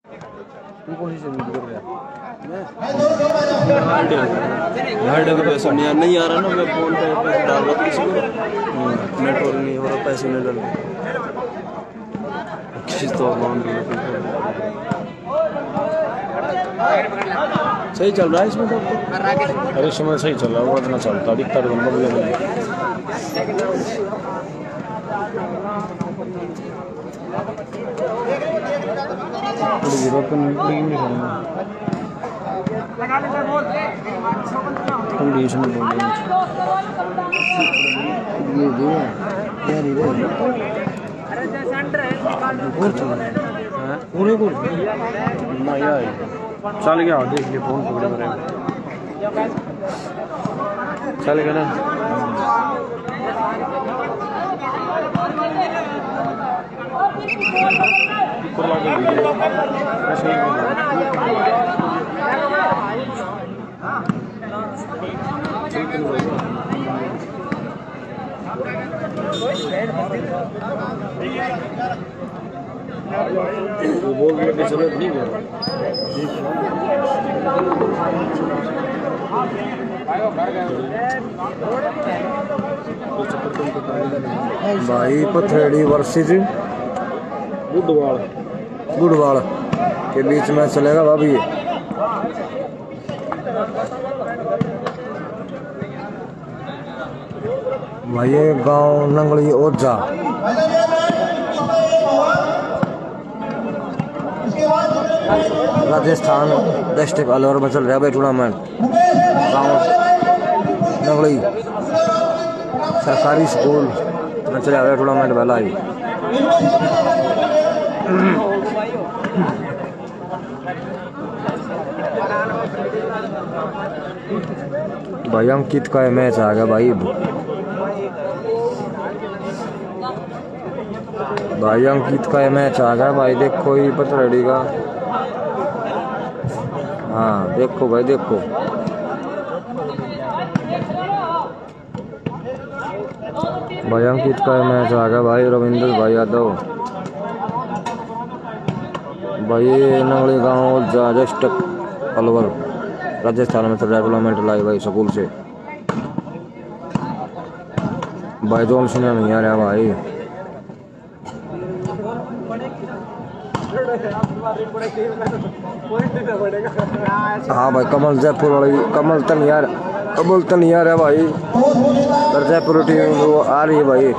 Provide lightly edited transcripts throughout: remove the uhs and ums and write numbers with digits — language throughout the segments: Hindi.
तू कौन सी जमीन कर रहा है? पैसा नहीं आ रहा ना, मैं फोन पे पैसे डाल रहा था किसी को, नेटवर्क नहीं हो रहा, पैसे नहीं डाल रहे किसी तो अमाउंट सही चल रहा है इसमें तो। अरे इसमें सही चल रहा है, वो इतना चलता दिखता तो बंदा भी चल गया, देख लिए फोन पकड़े मेरे चल गया ना। वो बोल रहे कि जरूरत नहीं है भाई पथरेड़ी वर्सेस गुड़वाल के बीच में चलेगा भाभी। भाई ये गांव नंगली ओझा राजस्थान डिस्ट्रिक्ट अलवर में चल रहा है भाई टूर्नामेंट। गाँव नंगली सरकारी स्कूल में चला रहा है टूर्नामेंट वाला ही। भाई अंकित का मैच आ गया भाई। भाई अंकित का मैच आ गया भाई, देखो ही पथरेड़ी का। हाँ देखो भाई देखो, भाई अंकित का मैच आ गया भाई। रविंद्र भाई यादव भाई नंगली गाँव जस्ट अलवर राजस्थान में चल रहा टूर्नामेंट लाई भाई स्कूल से। भाई जोन सुना नहीं आ रहा भाई। हाँ भाई कमल जयपुर वाली कमल तो नहीं आ रहा भाई। पर जयपुर टीम वो आ रही है भाई।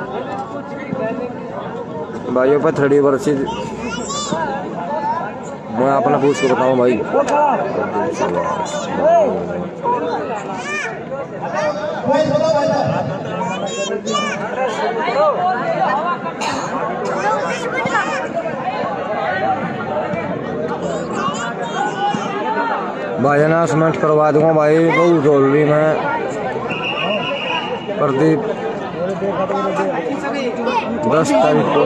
भाई पथरेड़ी वर्सेस मैं अपना पूछ के बताऊं भाई। भाई अनाउंसमेंट करवा दूंगा भाई, बहुत जरूरी में। प्रदीप 10 तारीख को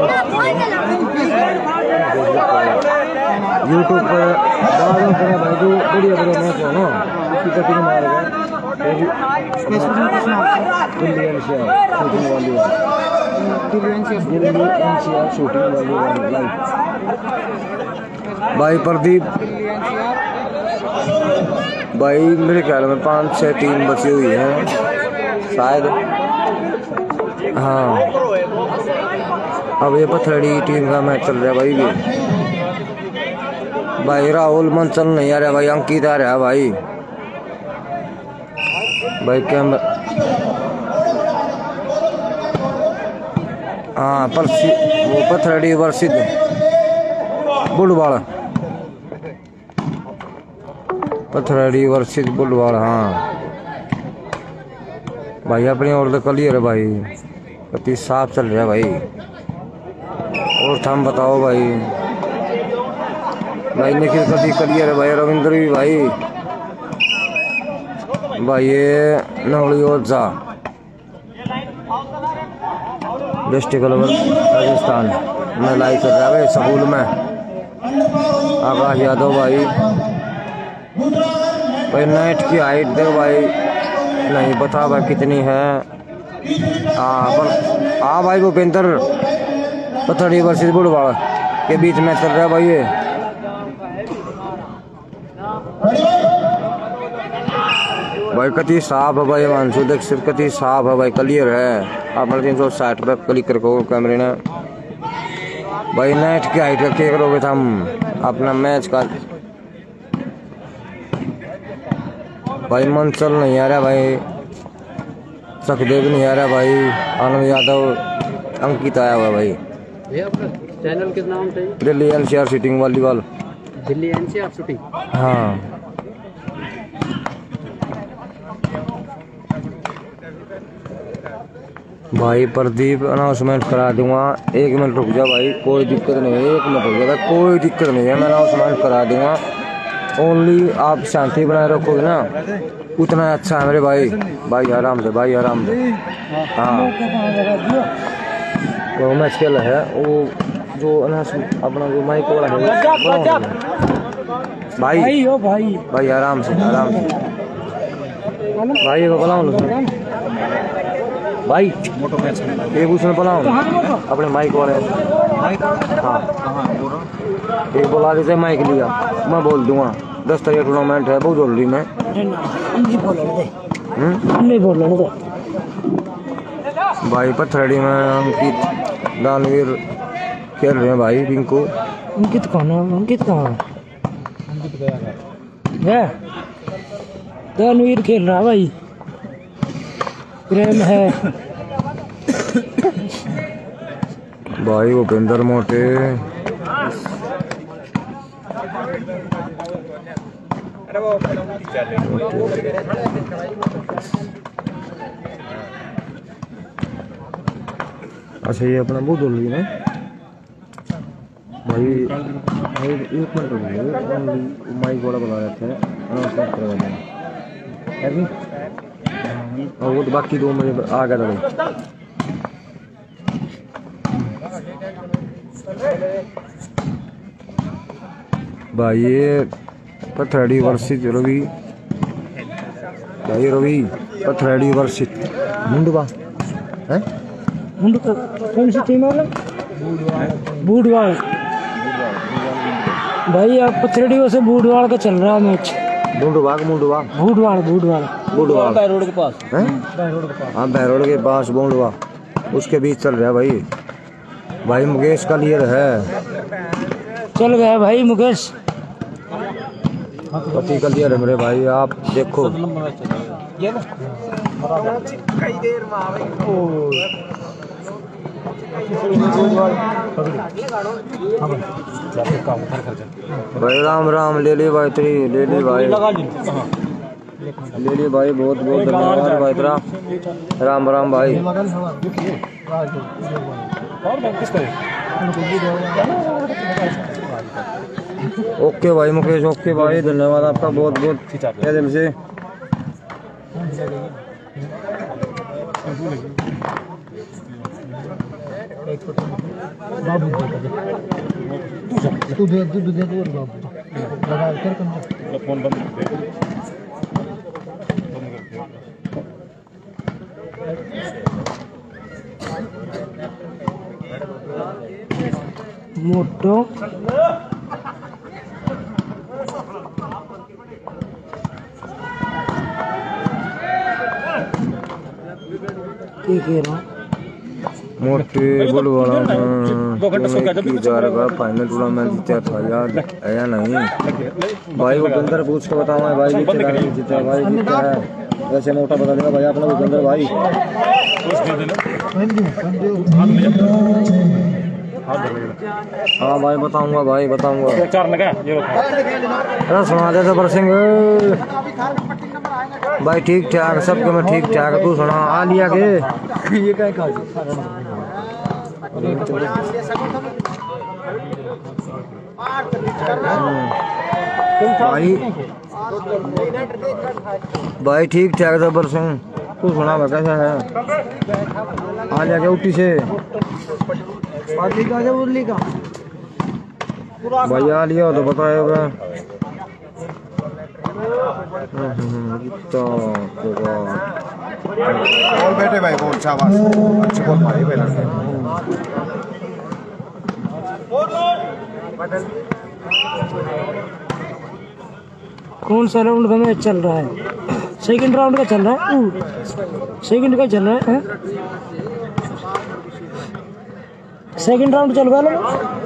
यूट्यूब पर डालो करें भाई। जो बढ़िया मैच हो ना उसकी कटिंग मार गए शूटिंग वाली भाई। प्रदीप भाई मेरे ख्याल में 5-6 टीम बची हुई है शायद। हाँ अब ये पथरेड़ी टीम का मैच चल रहा है भाई। भाई राहुल मंचल नहीं आ रहा भाई, अंकित आ रहा है भाई। भाई कैमरा हाँ वो पथरेड़ी वर्सेस बुलवाड़, पथरेड़ी वर्सेस बुलवाड़। हाँ भाई अपनी ओर तो क्लियर है भाई, कति साफ चल रहा है भाई। और थम बताओ भाई। भाई निखिल कति क्लियर है भाई। रविंद्र भी भाई। भाई ये नवली ओझा डिस्ट्रिक्ट अलवर राजस्थान में लाइव कर रहा है भाई स्कूल में। आकाश यादव भाई। भाई नाइट की हाइट देखो भाई, नहीं बता भाई कितनी है। हाँ भाई भूपेंद्र पथरेड़ी वर्सेस बुलवाड़ के बीच में चल रहा है भाई। ये भाई कति साफ है भाई मानसू देख सिर्फ कति साफ है भाई क्लियर है। आप 360 पे क्लिक करो कैमरे ने भाई। नेट की हाइट क्या करोगे हम अपना मैच का भाई। मन चल नहीं आ रहा भाई, सखदेव नहीं आ रहा भाई, आनंद यादव अंकित आया हुआ भाई। चैनल किस नाम से? Delhi NCR shooting volleyball. Delhi NCR shooting. हाँ भाई प्रदीप अनाउंसमेंट करा दूंगा। 1 मिनट रुक जा भाई, कोई दिक्कत नहीं है। 1 मिनट रुक जा भाई, कोई दिक्कत नहीं है। मैं अनाउंसमेंट करा दूंगा। ओनली आप शांति बनाए रखोगे ना उतना अच्छा है मेरे भाई। भाई आराम से, भाई आराम से। हाँ वो मैच खेला है वो जो अपना जो माइक वाला है भाई। भाई आराम से, आराम से भाई को बुलाओ भाई। एक उसमें बुलाओ अपने माइक वाले। हाँ एक बुला देते माइक लिया, मैं बोल दूंगा 10 तारीख टूर्नामेंट है बहुत जल्दी में। भाई पथरड़ी में अंकित दानवीर खेल रहे हैं भाई। पिंकू अंकित कौन है? अंकित कहाँ है? दानवीर खेल रहा भाई। प्रेम है भाई भूपेंद्र मोटे। अच्छा ये अपना बहुत बोल रही है भाई। 1 मिनट माइक वाला बुला रहे थे, अनाउंसमेंट करवा देंगे। और वो तो बाकी 2 मिनट आ गया था भाई। ये पथरड़ी वर्षित रवि भाई। रवि पथरड़ी वर्षित मुंडवा है। कौन सी टीम है? बूढ़वाल भाई। आप पथरड़ी से बूढ़वाल का चल रहा है मैच। मुंडवा रोड के पास है। हाँ बहरोड के पास बूढ़वा, उसके बीच चल रहा है भाई। भाई मुकेश का क्लियर है, चल गया भाई मुकेश। पति का क्लियर है मेरे भाई। आप देखो भाई। राम राम ले ली भाई तेरी, ले ली भाई, ले ली भाई। बहुत बहुत धन्यवाद भाई तेरा। राम राम भाई। ओके भाई मुकेश, ओके भाई, धन्यवाद आपका बहुत बहुत दिल से। मोटो मोटे बुलवाड़ा में फाइनल टूर्नामेंट जीता था यार, आया नहीं भाई। भूपेंद्र पूछ के बताओ भाई जीता भाई जीता है। वैसे मोटा बता देगा भाई आपने भूपेंद्र भाई। हाँ भाई बताऊंगा भाई, बताऊंगा। अरे सुना दे जबर सिंह भाई। ठीक ठाक सबके में ठीक ठाक। तू सुना आ लिया के ये क्या भाई। भाई ठीक ठाक जबर सिंह। तू सुना भाई कैसा है? आ लिया के उठी से भाई। आ लिया तो बताएगा। बोल बेटे भाई, बोल शाबाश, अच्छे बोल भाई भाई लड़के। कौन सा राउंड का मैच चल रहा है? सेकंड राउंड का चल रहा है। सेकंड का चल रहा है। सेकंड राउंड चल रहा है।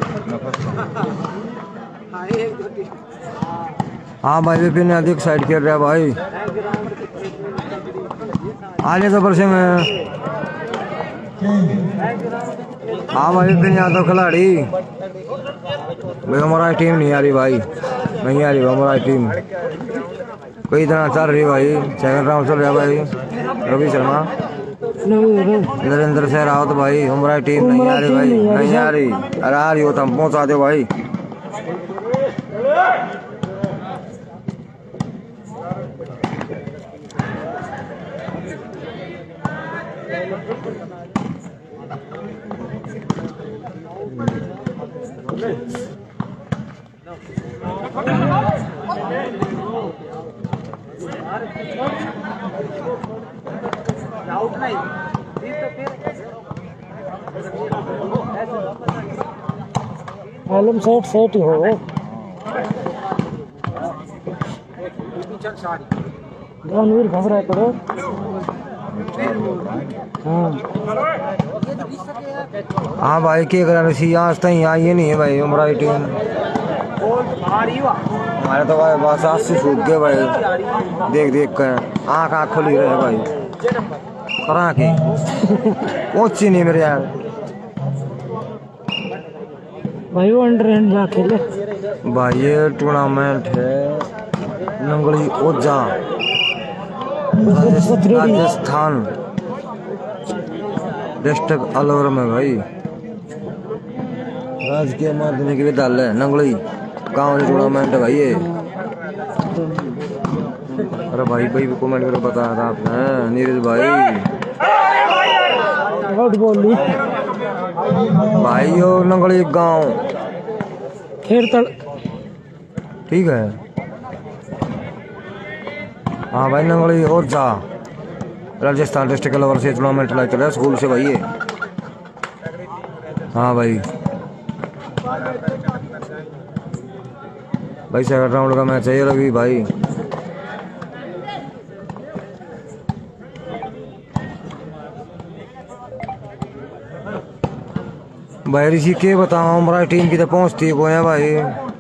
हाँ भाई विपिन अधिक साइड खेल रहा है भाई। आने तो परसे में। हाँ भाई विपिन यहाँ तो खिलाड़ी भाई हमारा टीम नहीं आ रही भाई, नहीं आ रही हमारा टीम। कई तरह चल रही भाई। सेकंड राउंड चल रहा भाई। रवि शर्मा, नरेंद्र सहरावत भाई। हमारा टीम नहीं आ रही भाई, नहीं आ रही। अरे आ रही हो तो हम पहुँचा दो भाई। मालूम सेट ही हो। दानवीर घबरा करो। हाँ भाई के करा सी आज तक यहाँ ये नहीं है भाई हमारी टीम। हमारे तो भाई बस आज से सूख गए भाई, देख देख कर आँख खुली रहे भाई। करा की पहुंची नहीं मेरे यार भाई। वो अंडर हैंड जा खेले भाई। ये टूर्नामेंट है नंगली ओजा राजस्थान डिस्ट्रिक्ट अलवर में भाई। राजकीय माध्यमिक विद्यालय नंगली गाँव टूर्नामेंट है भाई ये। अरे भाई भाई कमेंट करके बताया था आपने नीरज भाई। बोली भाई यो नंगली गाँव खेरतल ठीक है। हाँ भाई नंगली ओजा राजस्थान डिस्ट्रिक्ट अलवर से टूर्नामेंट लाइक चल रहा है स्कूल से भाई ये। हाँ भाई भाई सेकंड राउंड का मैच है ये रवि भाई। भाई ऋषि के बताओ हमारा टीम की तो पहुंचती को है भाई।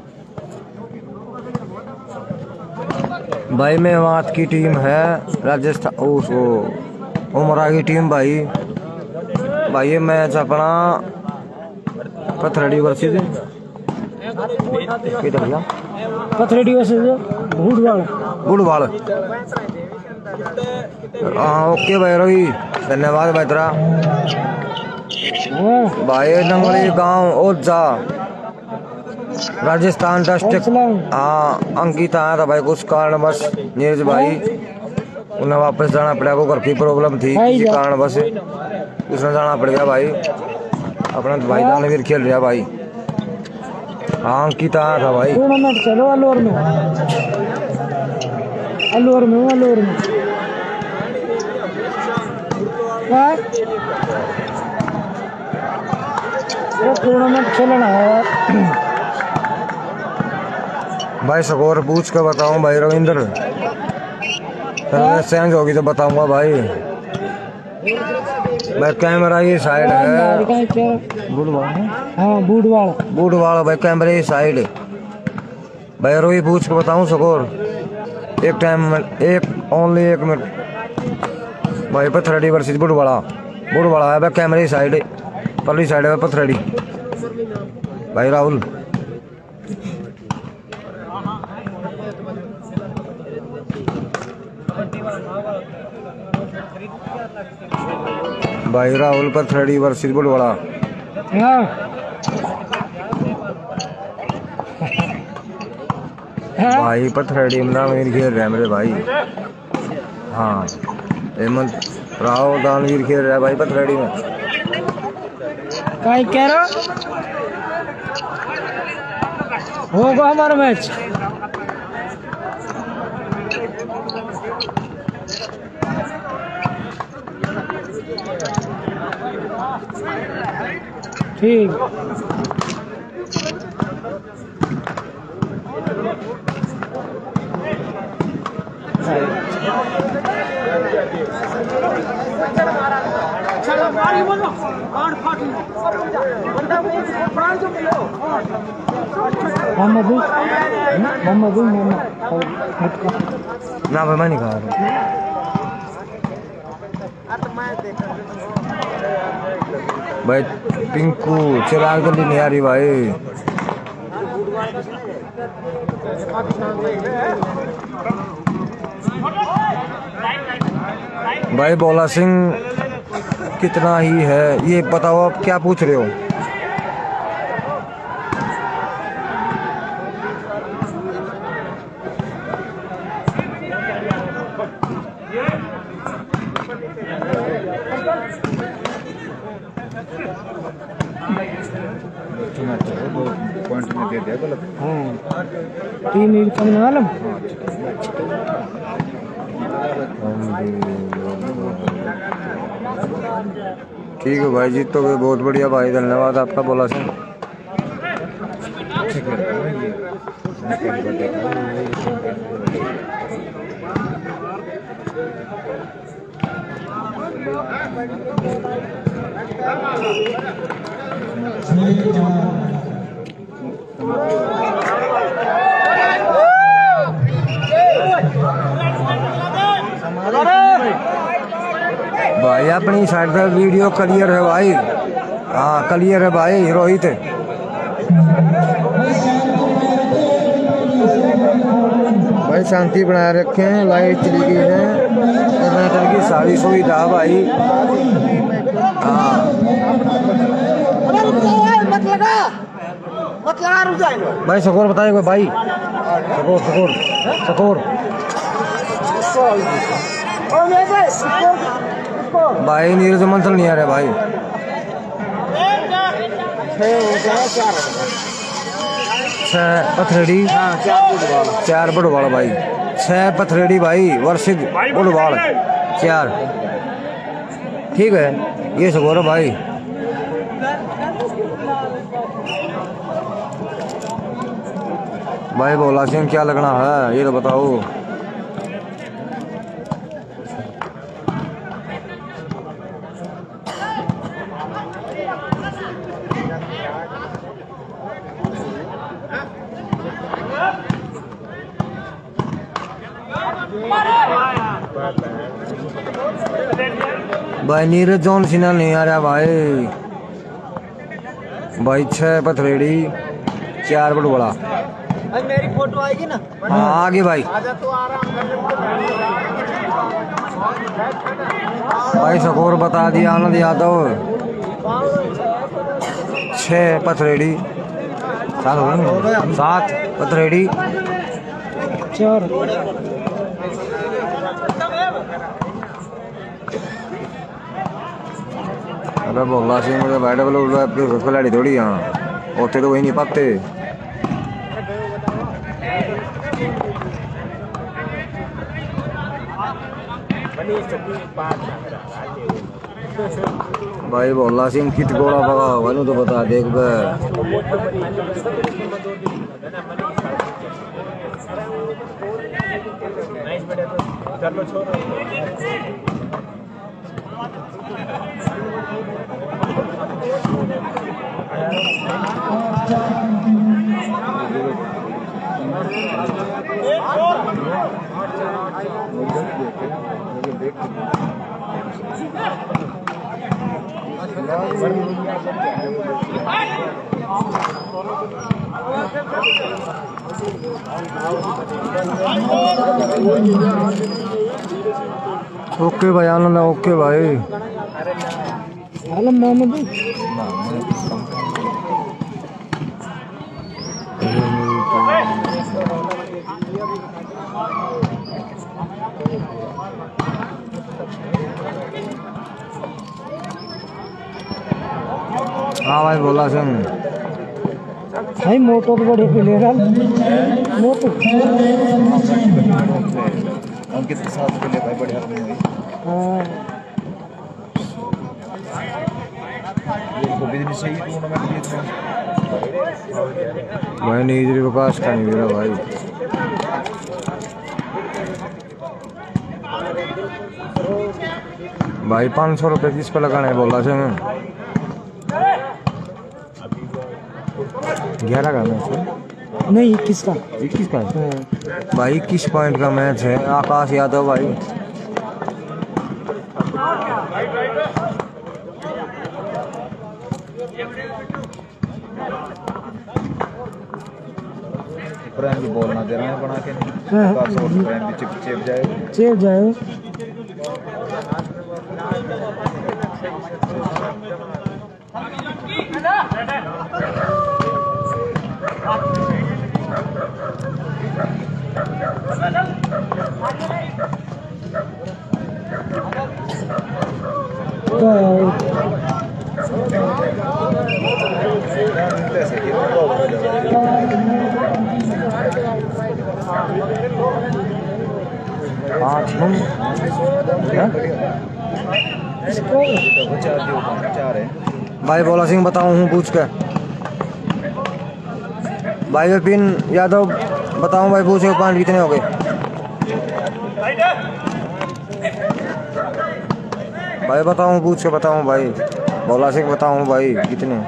भाई मेवात की टीम है राजस्थान उसको उमरा की टीम भाई। भाई ये मैच अपना पथरड़ी वर्सेस पथरेडी वर्सेस बूढ़वाल। बुढ़वाल। हाँ ओके भाई रवि धन्यवाद भाई तेरा। भाई नंगली गांव ओजा राजस्थान डिस्ट्रिक्ट। हाँ अंकिता आया था भाई कुछ कारण बस नीरज भाई उन्हें वापस जाना पड़ा। को घर की प्रॉब्लम थी किसी कारण बस उसने जाना पड़ गया भाई। अपना भाई दानवीर खेल रहा भाई। हाँ अंकिता आया था भाई। टूर्नामेंट चलो अलवर में। अलवर में अलवर में टूर्नामेंट खेलना है भाई। स्कोर पूछ कर बताऊं भाई रविंद्र चेंज होगी तो बताऊंगा भाई। भाई कैमरा ये साइड है बूढ़वाल भाई। कैमरा ये साइड भाई रोई पूछ के बताऊं स्कोर एक टाइम में एक ओनली 1 मिनट भाई। पथरड़ी वर्सेस बूढ़वाड़ा है भाई। कैमरा ये साइड पल्ली साइड है पथरड़ी भाई। राहुल भाई राहुल पथरड़ी वर्सेस बुढ़वाड़ा। भाई पथरड़ी में दानवीर खेल रहे हैं मेरे भाई। हाँ हेमंत राहुल दानवीर खेल रहा है भाई पथरड़ी में। क्या कह रहा होगा हमारा मैच। ठीक ना भाई मैं नहीं खा रहा। भाई पिंकू चिराग जल्दी नहीं आ रही भाई। भाई भोला सिंह कितना ही है ये बताओ, आप क्या पूछ रहे हो? पॉइंट में दे दिया गलत। हाँ 3 मिनट कम लगा लो। ठीक है भाई जी, तो बहुत बढ़िया भाई, धन्यवाद आपका भोला सिंह। भाई अपनी साइड से वीडियो क्लियर है भाई। हाँ क्लियर है भाई रोहित। भाई शांति बनाए रखें, लाइट चली गई है, जनरेटर की सारी सुविधा भाई। हाँ भाई सकोर बताइए भाई, सकोर सकोर सकोर भाई। नीरज मंथन नहीं आ रहा भाई। 6 पथरेडी 4 बुढ़वाड़ भाई। 6 पथरेडी भाई वर्षित बुढ़वाड़ 4। ठीक है ये सकोर भाई। भाई भोला सिंह क्या लगना है ये तो बताओ। भाई नीरज जॉन सिन्हा नहीं आ रहा भाई। भाई 6 पथरेडी 4 बुढ़वाड़ा। मेरी फोटो आएगी ना? हाँ आगे भाई। भाई स्कोर बता दिया आनंद यादव। 6 पथरेडी 7 पथरेडी 4। अरे भोला सिंह मुझे बैठे बोलो खिलाड़ी थोड़ी। हाँ होते तो वही नहीं पाते। भाई भोला सिंह कित गोड़ा भगा वनु तो बता देख बे। ओके भाई आनंद, ओके भाई। आलम मोहम्मद हाँ भाई भोला सिंह भाई मोटो तो बड़े प्लेयर है। मोटो अंकित के साथ के लिए भाई बढ़िया बिजनेस चाहिए टूर्नामेंट भाई नीजरी विकास का नहीं मेरा भाई। भाई 500 रुपये किस पे लगाने बोला से मैं 11 का मैच है नहीं 21 का 21 का है भाई 21 पॉइंट का मैच है आकाश यादव भाई प्रेम की बॉल ना दे रहे हैं बना के हाँ। प्रेम की चिप जाए चेप जाए भाई बोला सिंह बताऊं हूँ पूछ के भाई विपिन यादव बताऊं भाई पूछे पॉइंट कितने हो गए भाई बताऊं पूछ के बताऊं भाई बोला सिंह बताऊं भाई कितने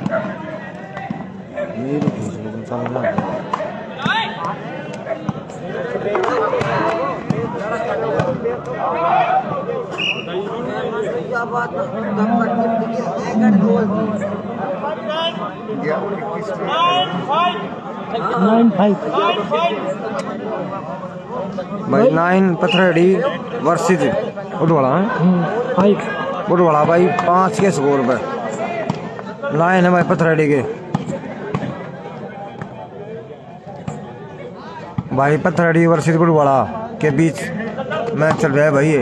भाई 9 पथरेडी वर्सेस उड़वाड़ा उड़वाड़ा भाई 5 के स्कोर पे 9 है भाई पथरेडी के भाई पथरेडी वर्सेस उड़वाड़ा के बीच मैच चल रहा है भाई ये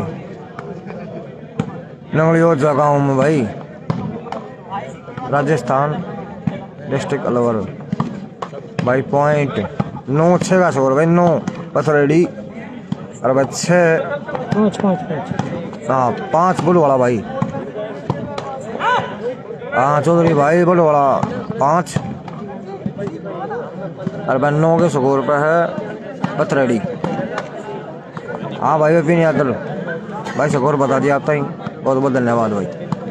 नंगलियोजा गाँव में भाई राजस्थान डिस्ट्रिक्ट अलवर भाई पॉइंट 9-6 का स्कोर भाई 9 पथरेडी और भाई 6 हाँ 5 बुलवाड़ा भाई हाँ चौधरी भाई बुलवाड़ा 5 और भाई 9 के स्कोर पे है पथरेडी हाँ भाई विपिन यादव भाई स्कोर बता दिया आपका ही बहुत बहुत धन्यवाद भाई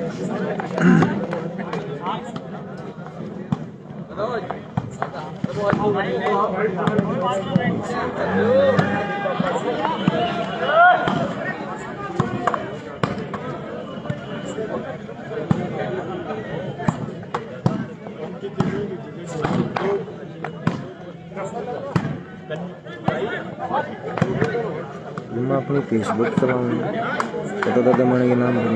मैं अपनी फेसबुक चलाऊंगा तो दादा मणि के नाम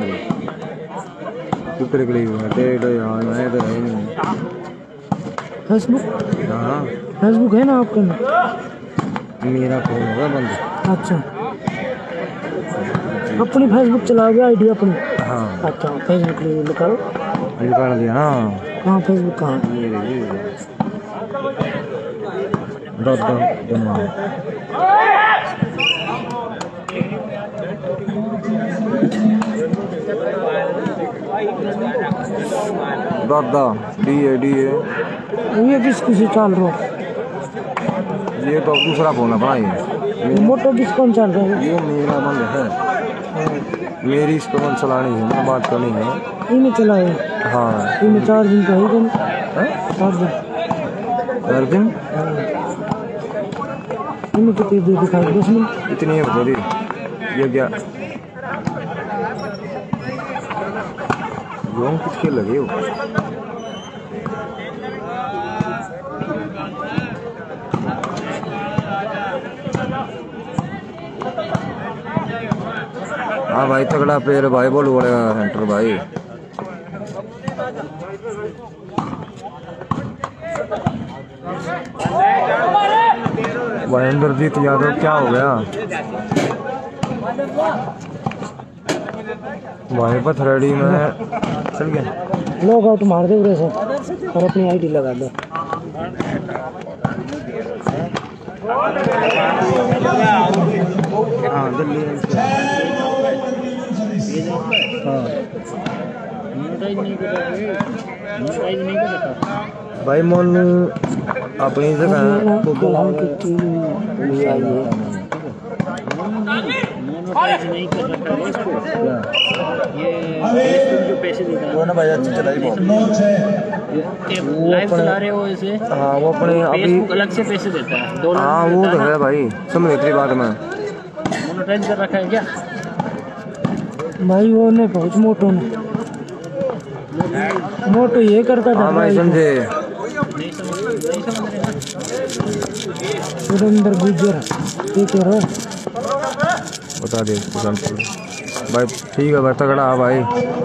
पर यार मैं तो है नहीं फेसबुक हाँ फेसबुक है ना आपका मेरा फोन होगा बंद अच्छा अपनी फेसबुक चलाओगे आईडी अपनी हाँ अच्छा फेसबुक निकालो निकाल दिया हाँ कहाँ फेसबुक कहाँ दादा डी ये किस चल रहा ये तो दूसरा फोन है भाई मोटो किस कौन चल रहा है ये मेरा बंद है मेरी इस पर चलानी है मैं बात करनी है इन्हें चलाए हाँ इन्हें 4 दिन का है 4 दिन इन्हें कितनी देर दिखाई 10 मिनट इतनी है बता दी ये क्या रोंग किसके लगे हो हाँ भाई तगड़ा प्लेयर भाई बोल पड़ेगा सेंटर भाई इंद्रजीत यादव क्या हो गया भाई पथरेडी में चल गया लॉग आउट मार दे उरे से और अपनी आईडी लगा दे हाँ दिल्ली भाई मोनू अपनी जगह एडवर्टाइज नहीं कर रखा है इसको, ये जो पैसे देता है वो ना भाई अच्छी चलाई बहुत। लाइव चला रहे हो इसे। हाँ वो अपने अभी फेसबुक अलग से पैसे देता है, $1 हाँ वो तो है भाई, समझ इतनी बात में मोनेटाइज कर रखा है क्या भाई? वो नहीं पहुँच मोटो ने, मोटो ये करता था हाँ भाई समझे। नहीं समझ रहे ना। सुरेंद्र गुजर ये कह रहा बता दे भाई। ठीक है भाई, तगड़ा है भाई।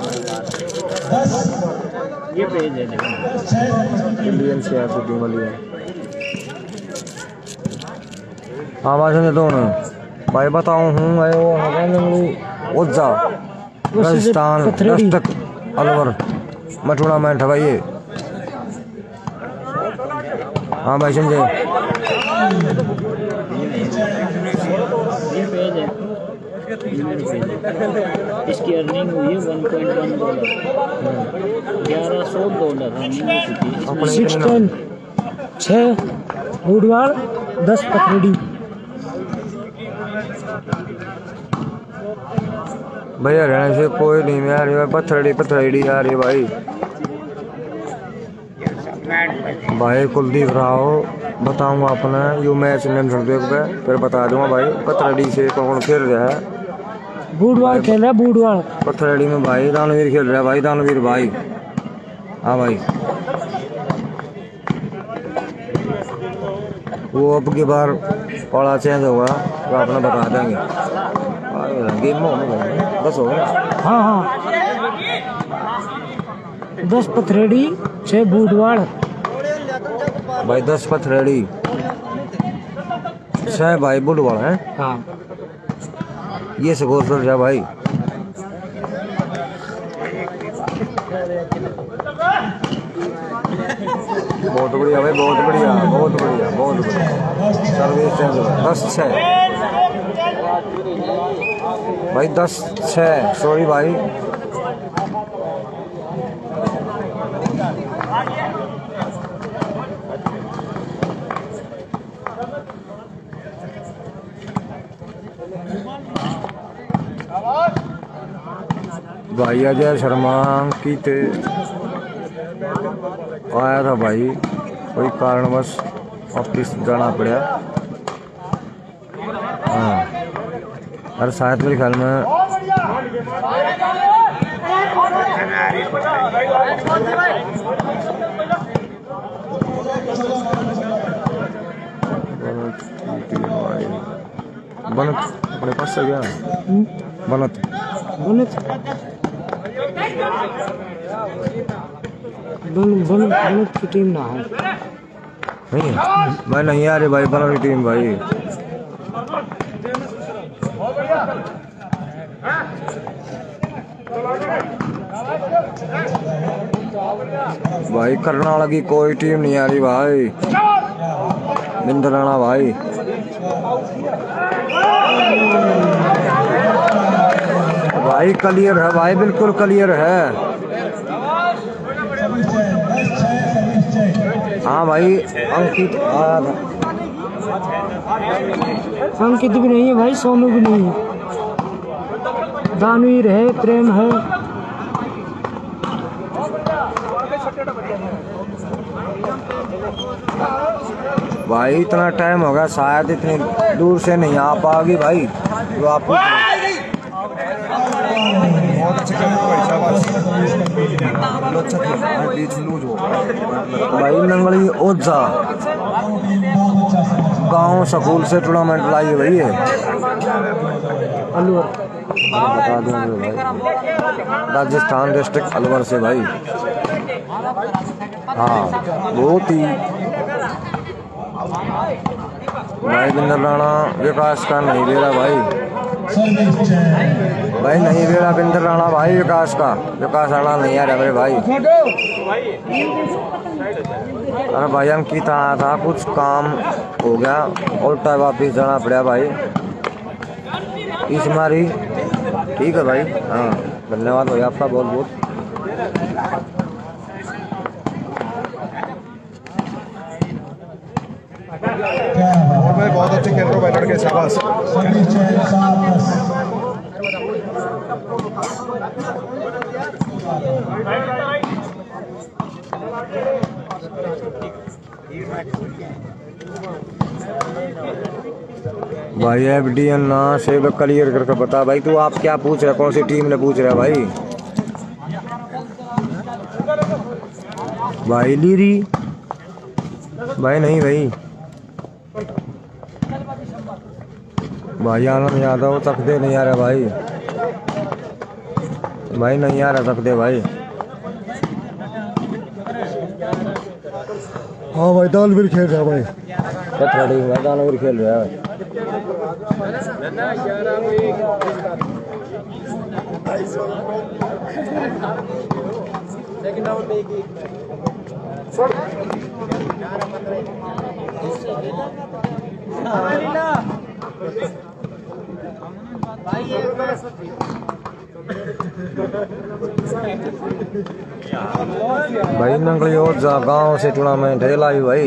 ये पेज है इंडियन से आपको टीम वाली है। हाँ भाई समझे दोनों भाई बताऊँ हूँ भाई वो उज्जा राजस्थान डिस्ट्रिक्ट अलवर में टूर्नामेंट है भाई ये। हाँ भाई समझे। ये पेज है, इसकी अर्निंग हुई है $1.1, $1100 अर्निंग हो चुकी है। 16 6 बुधवार 10 पथरेडी। भाई हरियाणा से कोई नहीं में आ रही है, पथरेडी आ रही है भाई। भाई कुलदीप राव बताऊंगा अपना यू मैच नेम फिर बता दूंगा भाई। पथरेडी से कौन खेल रहा है? बुधवार खेल रहा है, बुधवार पथरेडी में भाई दानवीर खेल रहा है भाई, दानवीर भाई। हाँ भाई वो अब की बार पाला चेंज होगा तो अपना बता देंगे। गेम में होने 10 हो गया। हाँ हाँ 10 पथरेडी 6 बुधवार भाई 10 पथरेडी 6 भाई बुधवार है। हाँ ये स्कोर चल जा भाई। बहुत बढ़िया भाई, बहुत बढ़िया, बहुत बढ़िया, बहुत बढ़िया। सर्विस चेंज 10-6 भाई, 10-6 सॉरी भाई। भाई अजय शर्मा की आया था भाई, कोई कारणवश वापिस जाना पड़ा। हाँ और शायद मेरे ख्याल में बनत अपने पास से गया। बनत बनत की टीम ना है, नहीं है भाई, नहीं आ रही भाई बनत की टीम भाई। भाई करनाल की कोई टीम नहीं आ रही भाई। बिंदराना भाई भाई क्लियर है भाई, बिल्कुल क्लियर है। हाँ भाई अंकित आया था। अंकित भी नहीं है भाई, सोनू भी नहीं है, दानवीर है, प्रेम है। भाई इतना टाइम हो गया, शायद इतनी दूर से नहीं आ पाओगी भाई जो आप। भाई नंगली ओझा गांव स्कूल से टूर्नामेंट लाई है भाई ये। अलवर बता दूंगे भाई, राजस्थान डिस्ट्रिक्ट अलवर से भाई। हाँ बहुत ही भाई। बिंदर राणा विकास का नहीं दे रहा भाई, भाई नहीं दे रहा बिंदर राणा भाई विकास का। विकास राणा नहीं आ रहा मेरे भाई। अरे भाई अंकित आया था, कुछ काम हो गया, उल्टा वापिस जाना पड़ा भाई। इस मारी ठीक है भाई। हाँ धन्यवाद भाई आपका बहुत बहुत। बहुत अच्छे खेल रहे हो भाई लड़के, शाबाश। भाई FDN ना से क्लियर करके बता भाई, तू आप क्या पूछ रहा, कौन सी टीम ने पूछ रहा भाई? भाई लीरी भाई नहीं भाई, भाई आनंद यादव तक दे नहीं आ रहा भाई, भाई नहीं आ रहा तक दे भाई। हाँ भाई दानवीर खेल रहा भाई, दानवीर खेल रहा है। भाई नंगलियोर गांव से टूर्नामेंट है लाइव भाई,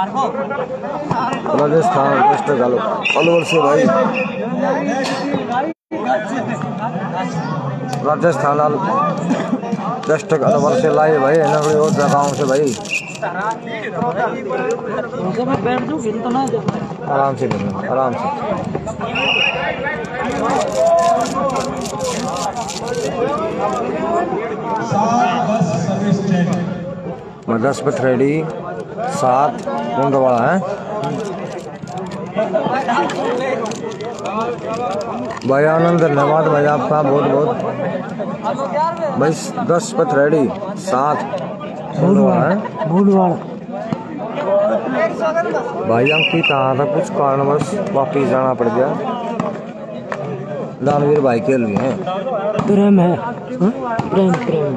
राजस्थान डिस्ट्रिक्ट अलवर से भाई, राजस्थान डिस्ट्रिक्ट अलवर से लाइव भाई, नंगलियोर गांव से भाई। आराम से आराम से। मदस्पत रेडी 7 कुंडवाड़ा है भाई। आनंद धन्यवाद भाई आपका बहुत बहुत भाई। 10 पथ रेडी 7 कुंडवाड़ा है भाई। अंकित आया था कुछ कारणवश वापिस जाना पड़ गया। दानवीर भाई खेल रहे हैं, प्रेम है, प्रेम प्रेम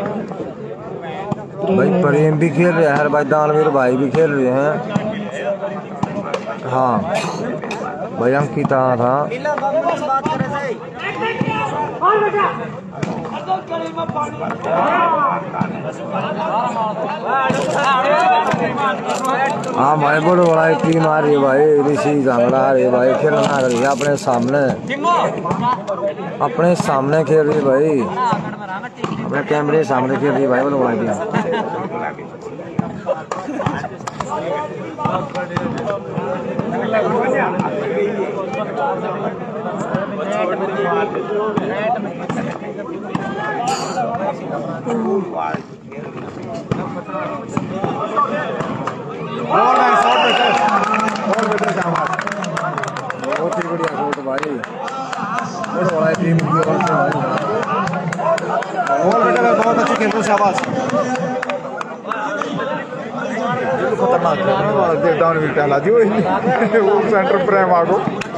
भाई। प्रेम भी खेल रहे हैं भाई, दानवीर भाई भी खेल रहे हैं। हाँ भाई अंकित आया था। हाँ भाई बड़ो बड़ा टीम आ रही है भाई, ऋषि झांगड़ा आ रही है भाई, खेलना आ रही है अपने सामने खेल रही है भाई, अपने कैमरे सामने खेल रही है भाई, बड़ो बड़ा टीम। बहुत ही बढ़िया शॉट भाई, बड़ा बड़ा टीम की ओर से भाई। बॉल बेटा बहुत अच्छी खेल रहे, शाबाश। खतरनाक है दानवीर टहला जी, वो सेंटर प्रेम आगो।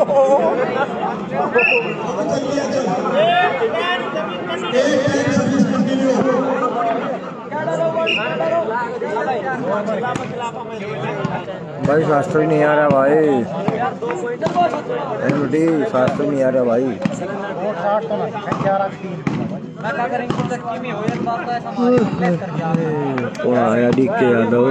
भाई शास्त्री नहीं आ रहा भाई, एमडी शास्त्री नहीं आ रहा भाई। कौन आया DK यादव?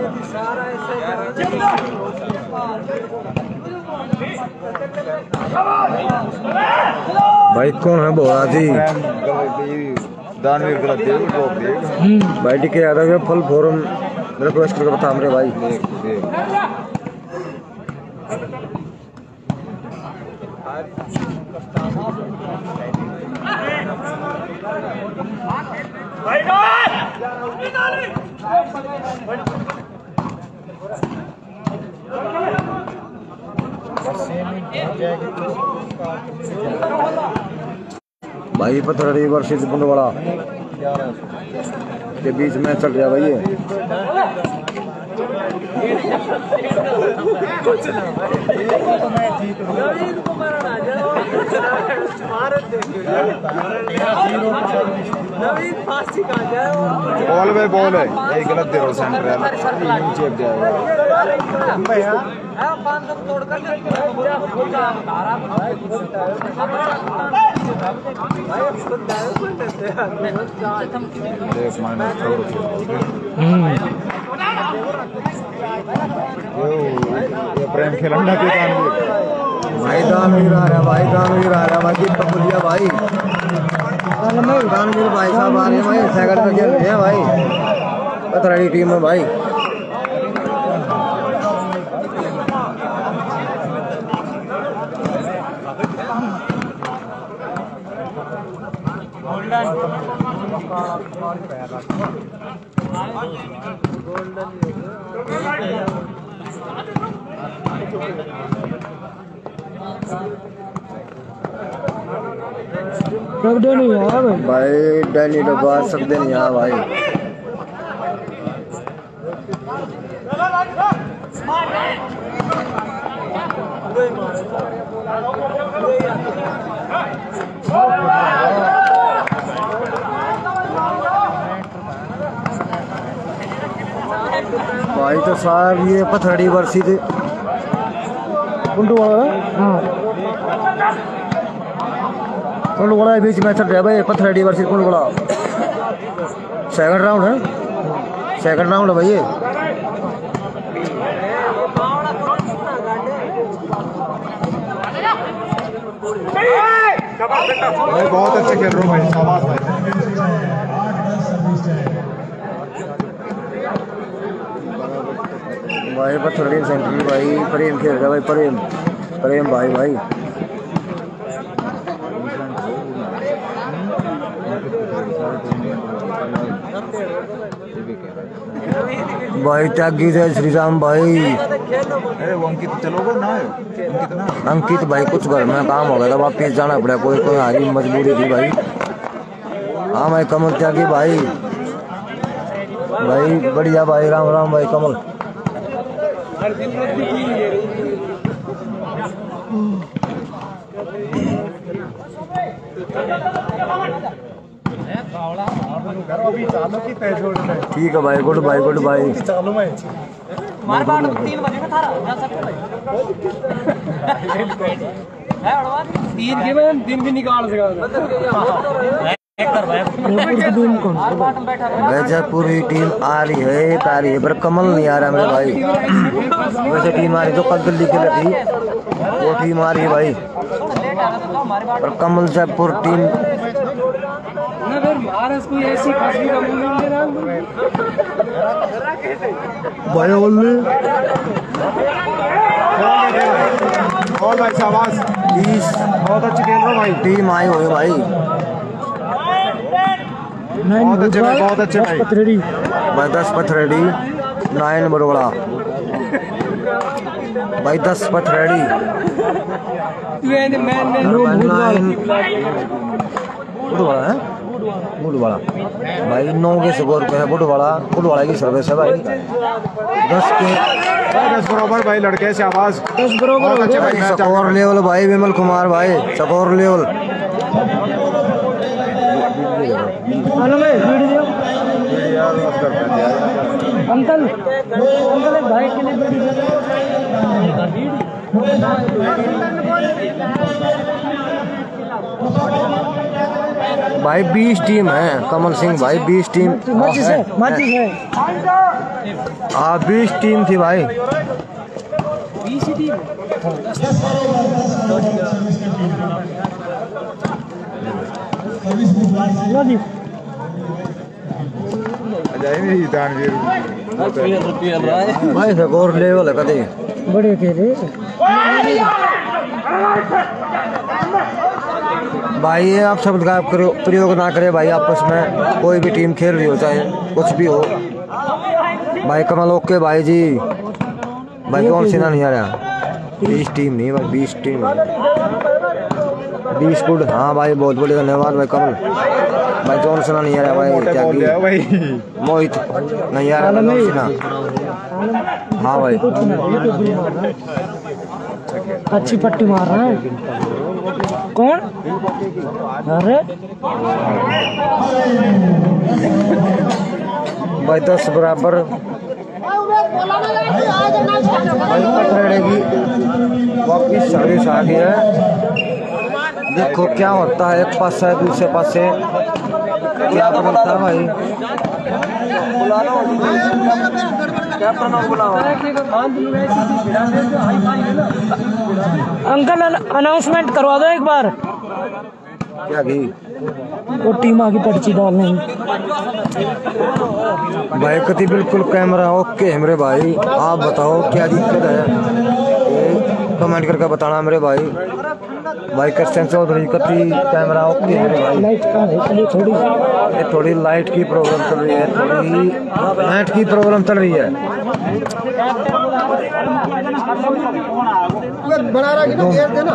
भाई कौन है बोला थी? दानवीर गलत भाई DK यादव के फुल फॉर्म रिक्वेस्ट करके बता हमरे भाई। भाई पथरड़ी वर्षित बुंडवाड़ा के बीच में चल रहा भाई ये। बॉल में बॉल है, यही गलत दे रहा सेंटर है, नीचे जाएगा। ये प्रेम खिलाना के भाई दानवीर आ रहा भाई, दानवीर आ रहा भाई, तो बोलिया भाई कानवीर भाई साहब आ रहे हैं भाई, सेकंड में खेल रहे हैं भाई पथराड़ी टीम में भाई। भाई डैनी डबा सकते नहीं यहाँ भाई। भाई तो साहब ये पथरड़ी वर्षी थे कुंडू वाला। हाँ कुंडू वाला बीच में चल रहा है भाई, पथरड़ी वर्षी कुंडू वाला। सेकंड राउंड है, सेकंड राउंड है भाई ये। भाई बहुत अच्छे खेल रहे हो भाई, शाबाश भाई। भाई पथरड़ी सेंट्रल भाई प्रेम खेल रहा है भाई, प्रेम भाई भाई। भाई त्यागी जय श्री राम भाई। अरे वो अंकित चलोगे ना, अंकित ना अंकित भाई कुछ घर में काम हो गया था, वापिस जाना पड़ा, कोई हमारी मजबूरी थी भाई। हाँ भाई कमल त्यागी भाई, भाई बढ़िया भाई, राम राम भाई कमल। ठीक है भाई, गुड बाय गुड बाय। दिन भी निकाल पूरी टीम आ रही है पर कमल नहीं आ रहा मेरे भाई। वैसे टीम आ रही तो कल दिल्ली के लिए थी, वो टीम आ रही है भाई, पर कमल जयपुर टीम भाई ओनली और भाई शाबाश, 20 बहुत अच्छे खेल रहे हो भाई। टीम आई हुई भाई, बहुत अच्छे भाई, बहुत अच्छे भाई। भाई 10 पथरेडी 9 बड़ोड़ा भाई, 10 पथरेडी 9 बुढ़वाड़ा है, बुढ़वाड़ा भाई 9 के स्कोर पे है। बुढ़वाड़ा की सर्विस है भाई, 10 के 10 बराबर भाई लड़के, शाबाश 10 बराबर भाई। स्कोर लेवल भाई, विमल कुमार भाई स्कोर लेवल। अंकल भाई के लिए भाई 20 टीम है कमल सिंह भाई, 20 टीम है। हाँ 20 टीम थी भाई। भाई स्कोर लेवल है कदे बड़े खेले भाई। ये आप शब्द का प्रयोग ना करें भाई आपस में, कोई भी टीम खेल रही हो चाहे कुछ भी हो भाई। कमल ओके भाई जी, भाई कौन सी ना नहीं आ रहा। 20 टीम नहीं भाई, 20 टीम 20 गुड। हाँ भाई बहुत बहुत धन्यवाद भाई कमल भाई। जॉन सिन्हा नहीं आ रहा भाई, मोहित नहीं आ रहा जॉन सिन्हा। हाँ भाई अच्छी पट्टी मार रहा है। कौन? अरे भाई 10 बराबर भाई। पथरेड़े की वापिस सर्विस आ गई है, देखो क्या होता है। एक पास है दूसरे पास से क्या बनता है भाई। अंकल अनाउंसमेंट करवा दो एक बार। क्या घी वो टीम आगे पर्ची डालने भाई कति बिल्कुल कैमरा ओके है मेरे भाई। आप बताओ क्या दिक्कत है, कमेंट करके बताना मेरे भाई। भाई क्रिश्चियन चौधरी कति कैमरा ओके है मेरे भाई। लाइट का है थोड़ी लाइट की प्रॉब्लम चल रही है, थोड़ी नेट की प्रॉब्लम चल रही है। बना रहा कि घेर देना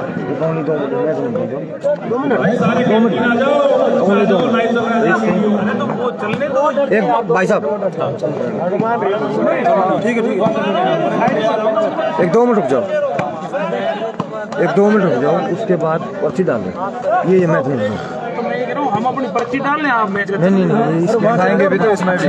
एक भाई साहब ठीक है एक 2 मिनट रुक जाओ, एक 2 मिनट रुक जाओ, उसके बाद पर्ची डाल दो। ये मैच नहीं हम अपनी पर्ची डाल लें, आप मैच नहीं इसमें खाएंगे भी तो इसमें भी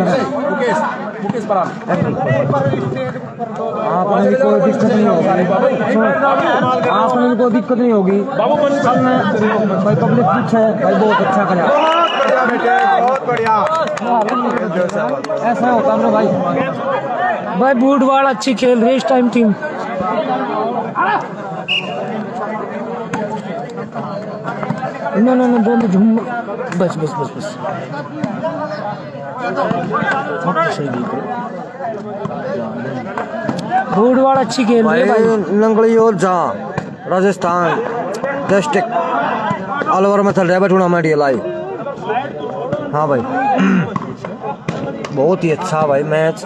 आपने भी कोई दिक्कत नहीं होगी, आपने भी कोई दिक्कत नहीं होगी। भाई पब्लिक कुछ है भाई, बहुत अच्छा करा, बहुत बढ़िया। ऐसा होता है भाई। भाई बूटवाड़ अच्छी खेल रही है इस time team. No no no बोल झूम बस बस बस बस बूटवाड़ अच्छी खेल रही है भाई। नंगली और जहाँ राजस्थान डिस्ट्रिक्ट अलवर में चल रहा है टूर्नामेंट ये लाइव। हाँ भाई बहुत ही अच्छा भाई मैच।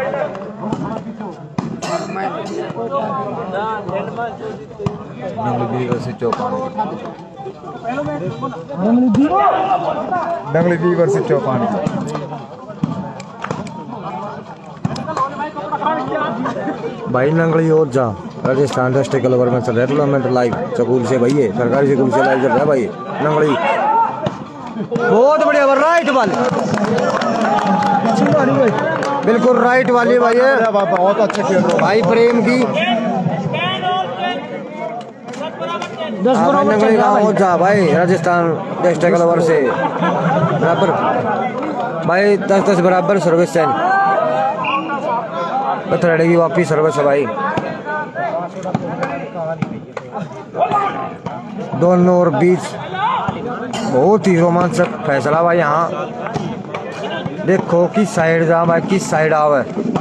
डंगली वीवर से चौपानी। भाई नंगली और जा राजस्थान डिस्ट्रिक्ट अलवर में चल रहा है टूर्नामेंट लाइव स्कूल से भाई, ये सरकारी स्कूल से लाइव चल रहा है भाई। नंगली बहुत बढ़िया राइट वाली, बिल्कुल राइट वाली भाई है, बहुत अच्छे खेल रहे हो भाई प्रेम की। 10 बराबर चल रहा है जा भाई राजस्थान डिस्ट्रिक्ट अलवर से बराबर भाई 10-10 बराबर सर्विस चैन पत्थर की वापस सर्विस है भाई। दोनों और बीच बहुत ही रोमांचक फैसला भाई। यहाँ देखो किस साइड जा भाई, किस साइड आवे।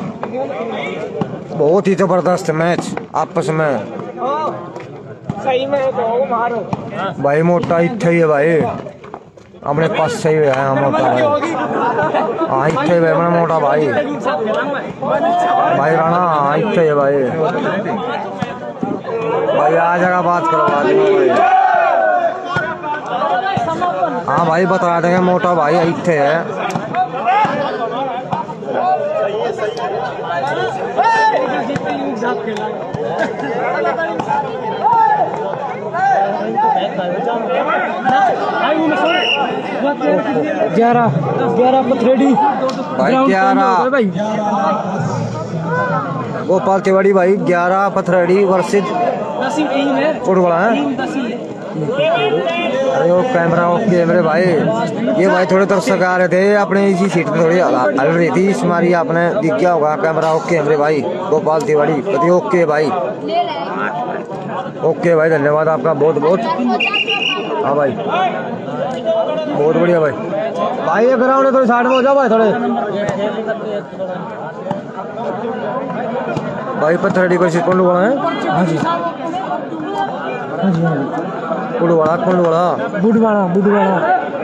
बहुत ही जबरदस्त मैच आपस में भाई। मोटा इत्थे ही है भाई, अपने पास सही है हाँ मोटा भाई। हाँ इत्थे है अपना मोटा भाई, भाई राणा हाँ इत्थे है भाई। भाई आ जगह बात करो भाई। हाँ भाई बता देंगे मोटा भाई इत्थे है। ग्यारह पथरेडी भाई 11 भाई गोपाल तिवाड़ी भाई 11 पथरेडी वर्सेज उड़वाड़ा है। अरे वो कैमरा ओके मेरे भाई। ये भाई थोड़े दर्शक आ रहे थे अपने इसी सीट में थोड़ी हल रही थी इस मारी, आपने दिख गया होगा। कैमरा ओके मेरे भाई गोपाल तिवाड़ी कभी ओके भाई, ओके भाई धन्यवाद आपका बहुत बहुत। हाँ भाई बहुत बढ़िया भाई। भाई ये ग्राउंड थोड़ी साइड में हो जाओ भाई थोड़े भाई। पत्थरेडी को कौन वाला है? हाँ जी कुड़वाड़ा कौन वाला? बुधवाड़ा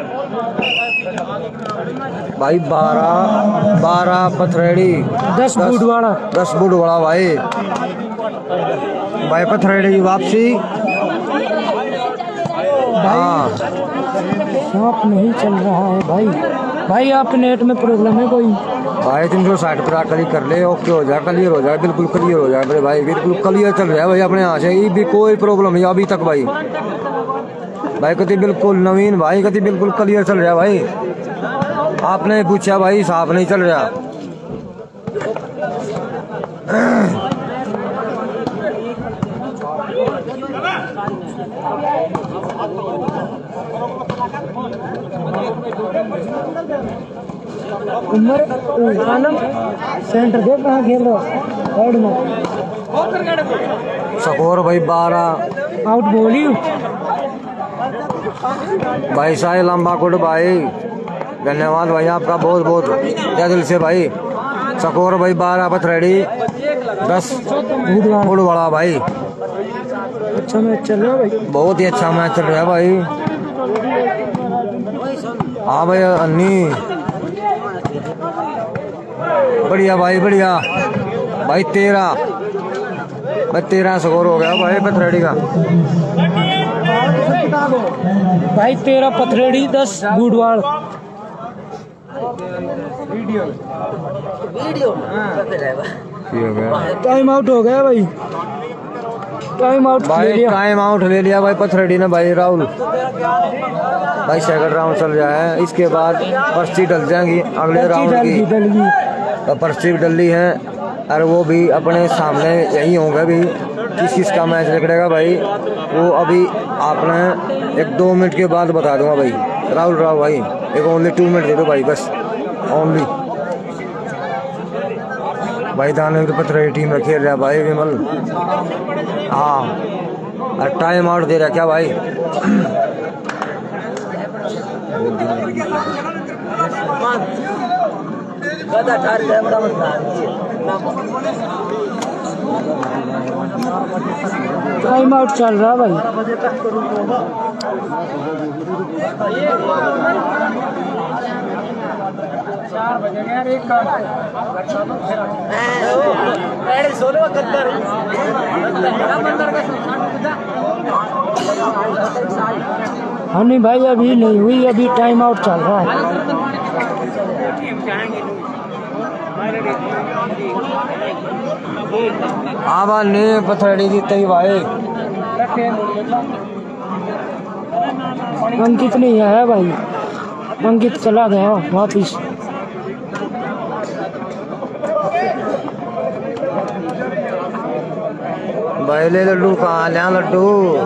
भाई 12 पथरेडी 10 बुधवाड़ा 10 बुधवाड़ा भाई। भाई पथरेडी की वापसी। हाँ सांप नहीं चल रहा है भाई। भाई आप नेट में प्रॉब्लम है कोई? भाई 360 पर क्लिक कर ले, ओके हो जाए, क्लियर हो जाए, बिल्कुल क्लियर हो जाए मेरे भाई। बिल्कुल क्लियर चल रहा है भाई अपने यहाँ से, ये भी कोई प्रॉब्लम नहीं अभी तक भाई। भाई कति बिल्कुल नवीन भाई कति बिल्कुल क्लियर चल रहा है भाई। आपने पूछा भाई साफ नहीं चल रहा। उमर आलम सेंटर देख कहाँ खेल रहा साइड में। स्कोर भाई 12 आउट बॉल ही भाई साहिल लंबा कोट भाई, धन्यवाद भाई आपका बहुत बहुत क्या दिल से भाई। सकौर भाई 12 पथरेडी 10 बूढ़वाड़ा भाई। अच्छा मैच चल रहा है भाई, बहुत ही अच्छा मैच चल रहा है भाई। हाँ भाई अन्नी बढ़िया भाई बढ़िया भाई। 13 स्कोर हो गया भाई पथरेडी का भाई 13 पथरेड़ी 10 बूढ़वाड़। टाइम आउट हो गया भाई, टाइम आउट भाई। टाइम आउट ले लिया भाई पथरेडी ने भाई। राहुल भाई सेकंड राउंड चल जाए, इसके बाद पर्ची डल जाएंगी अगले राउंड की। तो पर्ची डली है और वो भी अपने सामने यही होंगे भी किस किस का मैच निकलेगा भाई। वो अभी आपने 1-2 मिनट के बाद बता दूंगा भाई। राहुल राव भाई एक ओनली 2 मिनट दे दो भाई बस, ओनली भाई। दानवीर पथरेडी टीम में खेल रहा भाई विमल। हाँ और टाइम आउट दे रहा क्या भाई। टाइम आउट चल रहा है भाई। हाँ नहीं भाई अभी नहीं हुई, अभी टाइम आउट चल रहा है। आवा ने पथरेडी जीते ही भाई। अंकित नहीं है भाई, अंकित चला गया वापिस। भाई ले लड्डू कहाँ लिया लड्डू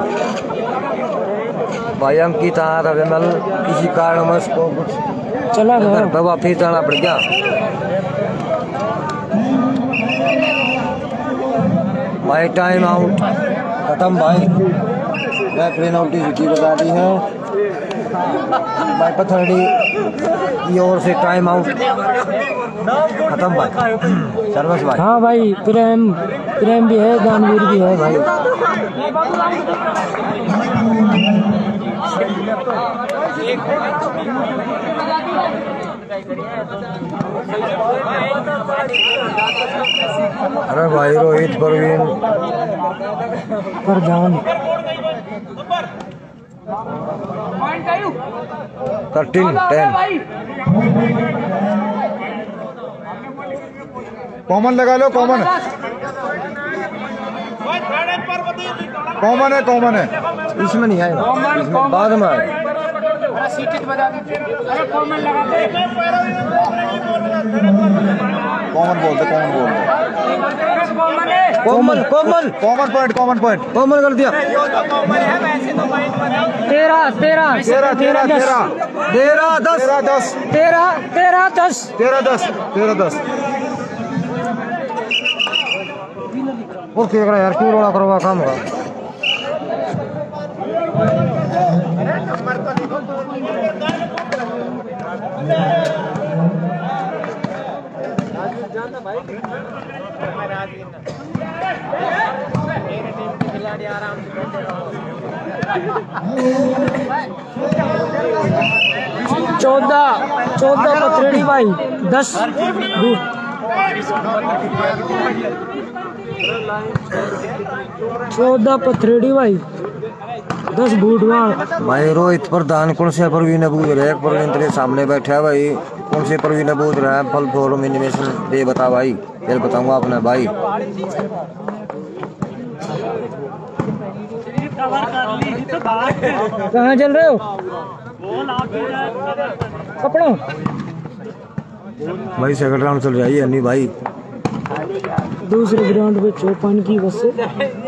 भाई। अंकित आ रहा विमल किसी कारणवश को कुछ चला गया। घर पे वापिस जाना पड़ गया भाई। टाइम आउट खत्म भाई। रेफरी ने उल्टी बता दी है भाई। पथरेडी की ओर से टाइम आउट खत्म भाई। सर्वस भाई। हाँ भाई प्रेम भी है, दानवीर भी है भाई। अरे भाई रोहित परवीन प्रधान 13-10। कॉमन लगा लो, कॉमन कॉमन है, कॉमन है। इसमें नहीं आएगा, इसमें बाद में आएगा। कॉमन बोलते, कॉमन बोलते। Common common common point, common point. Common कर दिया। 13 13 13 13 13 13 10 13 10 13 10 13 10 और क्या करा यार, क्यों रोड़ा करोगा काम होगा। चौदह पथरेड़ी भाई 10 14 पथरेड़ी भाई 10 बूढ़वाड़ भाई। रोहित प्रधान कौन से परवीन बूझ रहे हैं? परवीन तेरे सामने बैठा है भाई। कौन से परवीन बूझ रहा है? फल फॉर्म एनिमेशन दे बता भाई, फिर बताऊंगा अपने भाई। कहाँ चल रहे हो कपड़ों? भाई सेकंड राउंड चल रही है नहीं भाई। दूसरे ग्राउंड पे चौपान की बस से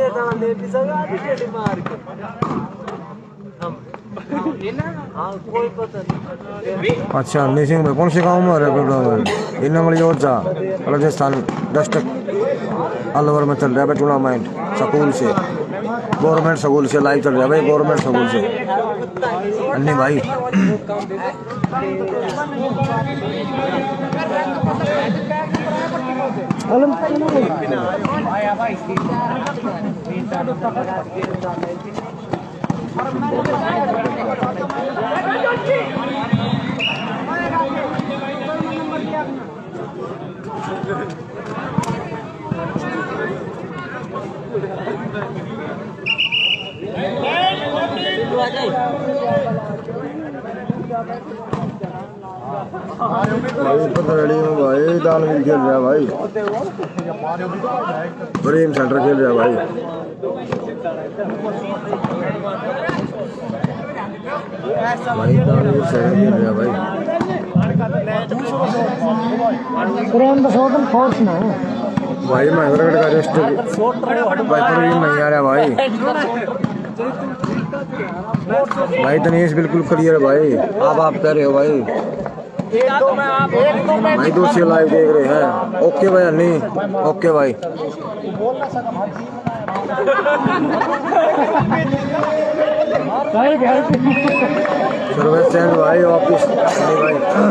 अच्छा मिसिंग में कौन से गाँव में इन राजस्थान 10 तक ऑल ओवर में चल रहा है टूर्नामेंट। स्कूल से, गवर्नमेंट स्कूल से लाइव चल रहा है भाई, गवर्नमेंट स्कूल से अन्नी भाई। पथरड़ी में भाई दानवीर खेल रहा है भाई, प्रेम सेंटर खेल रहा है भाई। भाई दानवीर सेंटर खेल रहा है भाई। भाई महंगरगढ़ का रेस्ट भाई प्रेम नहीं आ रहा भाई। भाई तनीश बिल्कुल क्लियर है भाई, आप कह रहे हो भाई। भाई दूसरी लाइव देख रहे हैं। ओके भाई नहीं ओके भाई। सर्विस भाई वापिस भाई।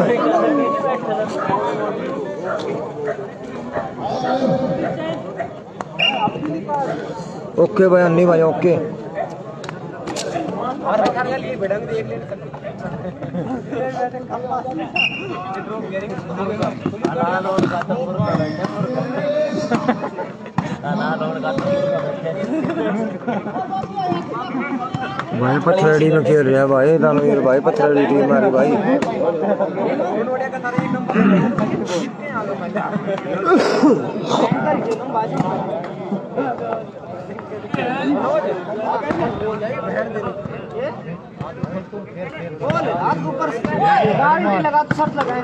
ओके भाई अन्नी भाई ओके। भाई पथरड़ी में खेल रहा है भाई दानवीर भाई, पथरड़ी टीम हमारी भाई। लगा तो शर्ट लगाए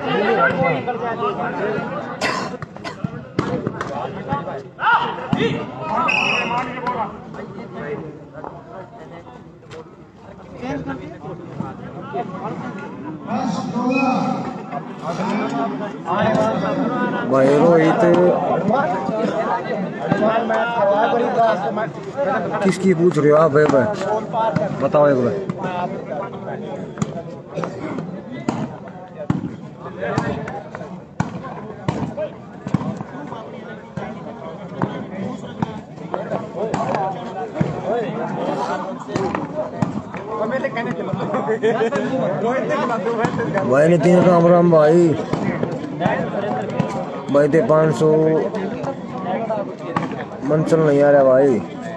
भाई रोहित किसकी पूछ रहे हो आप भाई? बताओ एक बार। भाई नितिन राम राम भाई। भाई थे 500 मंचल नहीं आ रहा भाई।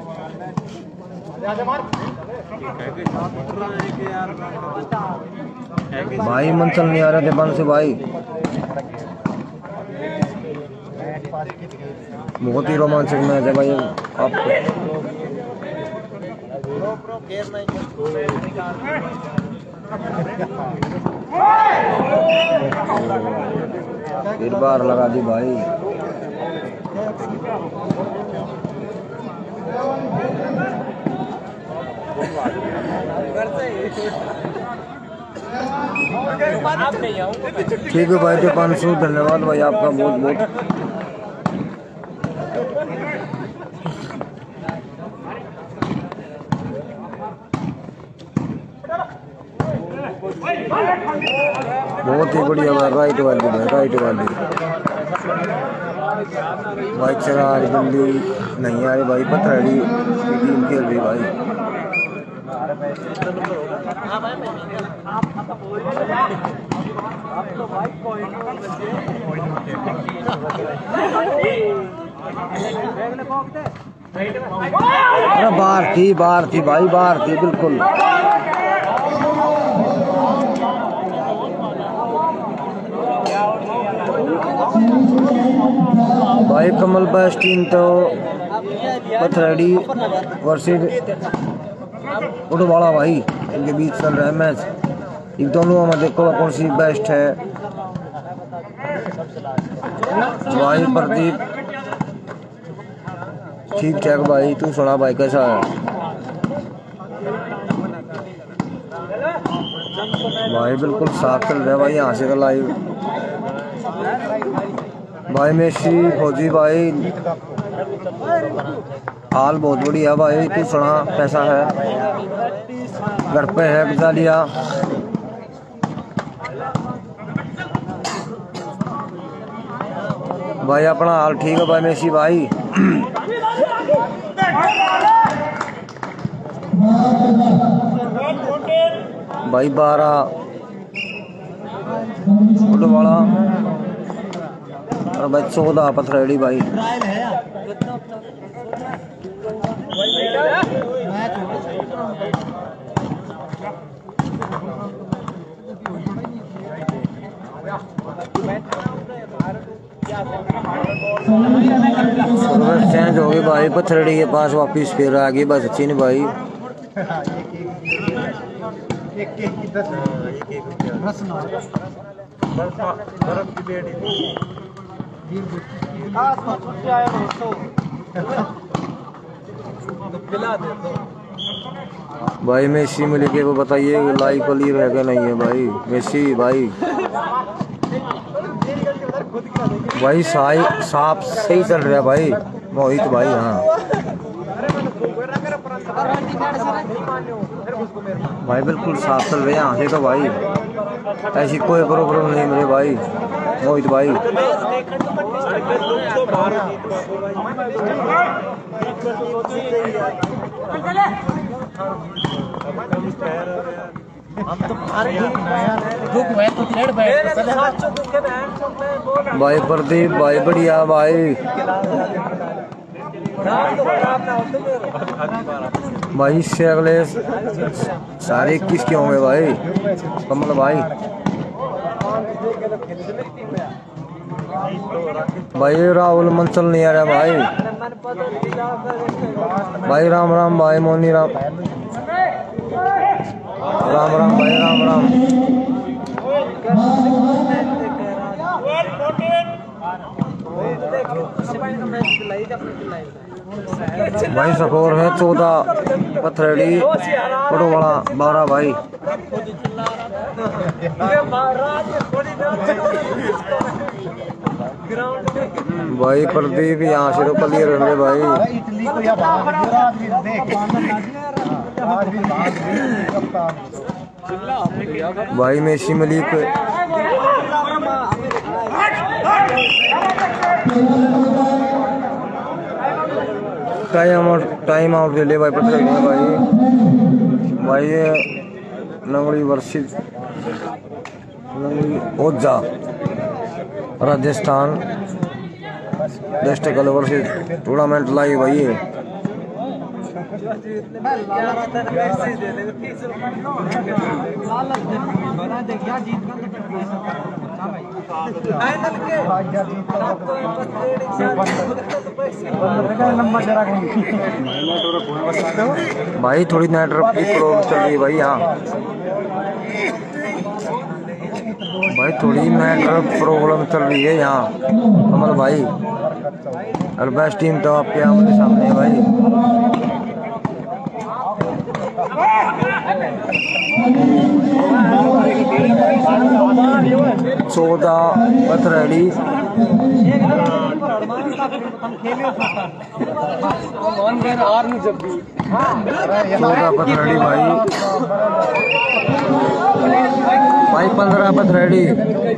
भाई मंचल नहीं आ रहे थे 500 भाई। बहुत ही रोमांचक मैच है भाई। आपको फिर बार लगा दी भाई। ठीक है भाई, तो 500 धन्यवाद भाई आपका बहुत बहुत। बहुत ही बढ़िया भाई, राइट वाली भाई, राइट वाली बाइक चला रही बंदी नहीं आ रही भाई। पथरड़ी की टीम खेल रही भाई। अरे बाहर थी भाई, बाहर थी बिल्कुल। भाई कमल बेस्ट टीम तो पथरड़ी वर्सेस उड़वाड़ा भाई, इनके बीच चल रहा है मैच। इन दोनों में देखो कौन सी बेस्ट है। भाई प्रदीप ठीक ठाक भाई, तू सुना भाई कैसा है? भाई बिल्कुल साफ चल रहा है भाई यहाँ से का लाइव। भाई मेसी फौजी भाई हाल बहुत बढ़िया भाई। तू सुना कैसा है? घर पे है गजालिया? भाई अपना हाल ठीक है भाई मेसी भाई? भाई 12 वाला और भाई 14 पथरेड़ी भाई। चेंज हो गई भाई, पथरेड़ी के पास वापिस फिर आ गई बस चिन भाई। भाई मेसी में लिखे वो बताइए लाइव क्लियर है क्या नहीं है भाई? मेसी भाई भाई साफ सही चल रहा है भाई मोहित भाई। हाँ भाई बिल्कुल साफ चल रहे हैं यहाँ से तो भाई, ऐसी कोई प्रॉब्लम नहीं मेरे भाई मोहित भाई। भाई प्रदीप भाई बढ़िया भाई। भाई इससे अगले सारे 21 के होंगे भाई। कमल भाई भाई राहुल मंसल नहीं आ रहा भाई। भाई राम राम भाई मोनी राम राम राम भाई राम राम। भाई स्कोर है 14 पथरेड़ी पटोवाड़ा 12 भाई। भाई प्रदीप यहाँ से तो क्लियर है भाई। भाई मेसी मलिक टाइम आउट ले ले भाई पता लगे भाई ये लंगड़ी वर्षित लंगड़ी ओझा राजस्थान डिस्ट्रिक्ट वर्षित टूर्नामेंट लाई भाई ये। भाई थोड़ी नेटवर्क की प्रॉब्लम चल रही है भाई यहाँ। भाई थोड़ी नेटवर्क प्रॉब्लम चल रही है यहाँ कमल भाई। और बेस्ट टीम तो आपके आमने सामने है भाई। 14 पथरेड़ी पथरेड़ी भाई। भाई 15 पथरेड़ी।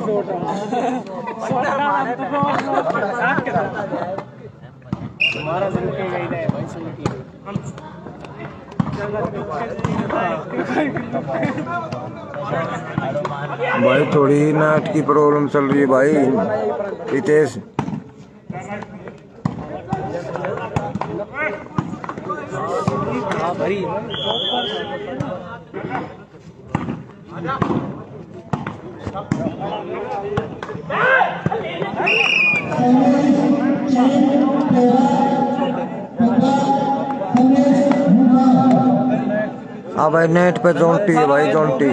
भाई थोड़ी नेट की प्रॉब्लम चल रही है भाई रितेश। हाँ भाई नेट पे जोंटी है भाई जोंटी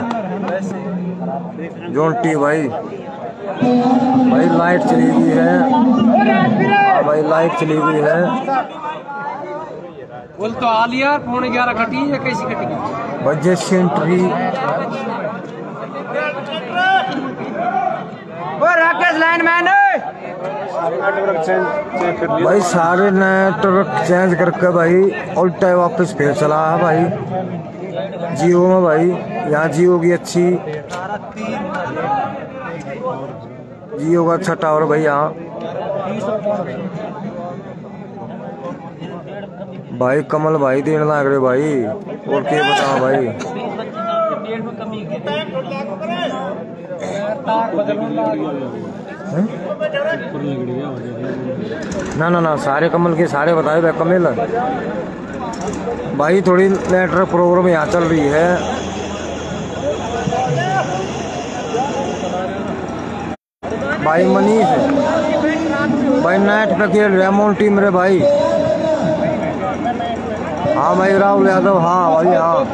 भाई। भाई लाइट चली गई है। हाँ भाई लाइट चली गई है। बोल तो आ लिया 11:15 कटी या कैसी कटी? बजे सेंट्री Rakesh line man network change कर लिया भाई सारे नेटवर्क चेंज करके भाई उल्टा वापस फिर चला है भाई जियो में भाई। यहाँ जियो की अच्छी जियो का अच्छा टावर भाई यहाँ भाई। कमल भाई देने लग रहे भाई और क्या बताओ भाई। ना ना ना सारे कमल के सारे बताए भाई कमल भाई। थोड़ी नेटवर्क प्रॉब्लम यहाँ चल रही है भाई। मनीष भाई नेट पे खेल रहे अमाउंट टीम रे भाई। हाँ भाई राहुल यादव हाँ भाई हाँ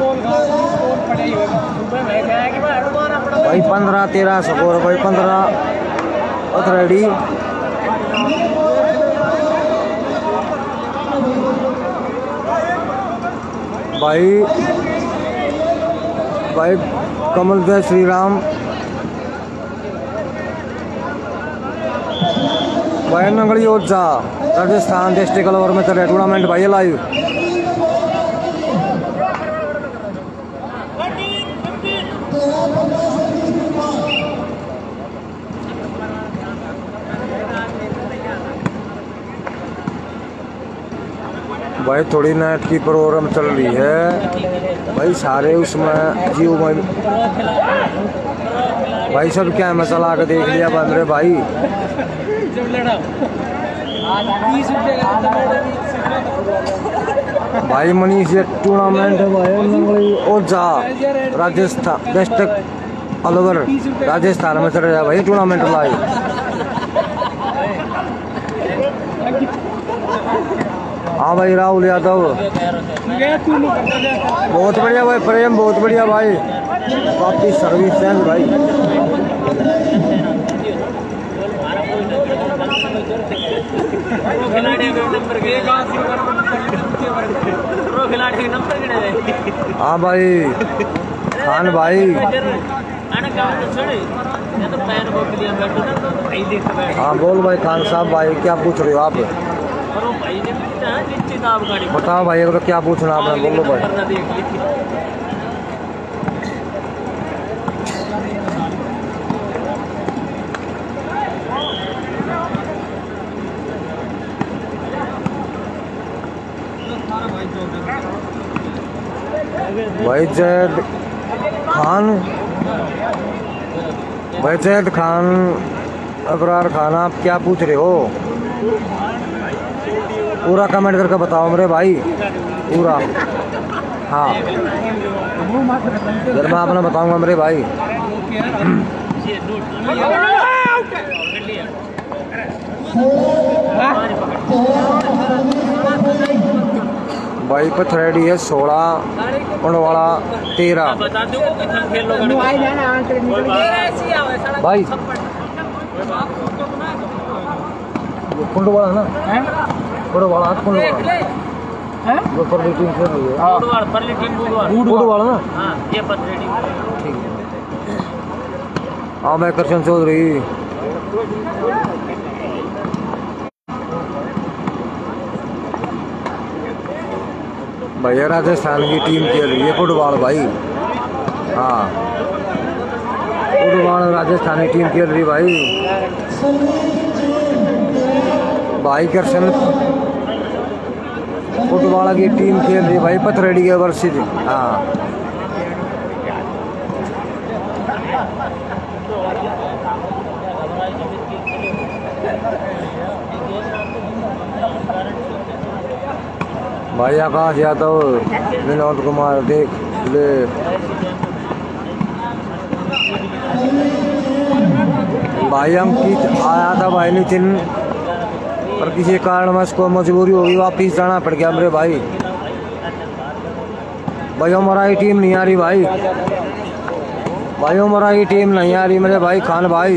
भाई 15-13 स्कोर भाई 15 रेडी भाई। भाई कमल जय श्री राम भाई। नंगड़ी ओझा राजस्थान डिस्ट्रिक्ट ओवर में चल रहा टूर्नामेंट भाई लाइव। भाई थोड़ी नेट की प्रॉब्लम चल रही है भाई। सारे उसमें जियो में भाई सब क्या मैं चला के देख लिया भाई मेरे भाई। भाई मनीष ये टूर्नामेंट है भाई ओझा राजस्थान डिस्ट्रिक्ट अलवर राजस्थान में चल रहा है भाई टूर्नामेंट लाइव। हाँ भाई राहुल यादव बहुत बढ़िया भाई। प्रेम बहुत बढ़िया भाई। काफी सर्विस चेंज भाई। हाँ भाई खान भाई हाँ बोल भाई खान साहब भाई क्या पूछ रहे हो आप बताओ भाई अगर क्या पूछना आपने बोलो भाई। भाई जैद खान भाई जैद खान अबरार खान आप क्या पूछ रहे हो पूरा कमेंट करके बताओ मेरे भाई पूरा। हाँ जब मैं आपने बताऊंगा मेरे भाई। भाई पर रेडी है 16 उनवाला 13 भाई कुंड वाला ना कुंड वाला कुंड वाला वो परली टीम खेल रही है परली टीम कुंड वाला ना हाँ ये रेडी ठीक है। हाँ मैं कृष्ण चौधरी भैया राजस्थान की टीम खेल रही है फुटबॉल भाई। हाँ फुटबॉल राजस्थानी टीम खेल रही भाई। भाई कृष्ण फुटबॉल की टीम खेल रही है भाई पथरेडी के वर्षित। हाँ भाई आकाश यादव विनोद कुमार देख ले भाई अंकित आया था भाई नितिन पर किसी कारण में इसको मजबूरी होगी वापिस जाना पड़ गया मेरे भाई। भाई हमारा टीम नहीं आ रही भाई। भाई हमारा टीम नहीं आ रही मेरे भाई खान भाई।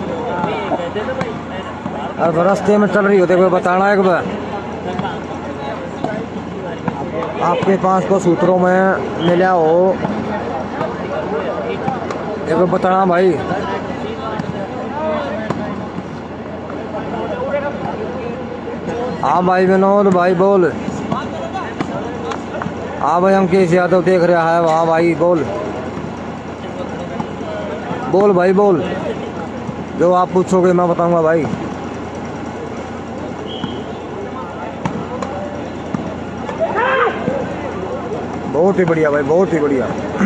अब रास्ते में चल रही होते कोई बताना एक बार आपके पास को सूत्रों में मिला हो एक बताना भाई। हाँ भाई विनोद भाई बोल। हाँ भाई अंकेश यादव देख रहा है वहाँ भाई बोल। बोल भाई बोल, जो आप पूछोगे मैं बताऊंगा भाई। बहुत ही बढ़िया भाई, बहुत ही बढ़िया।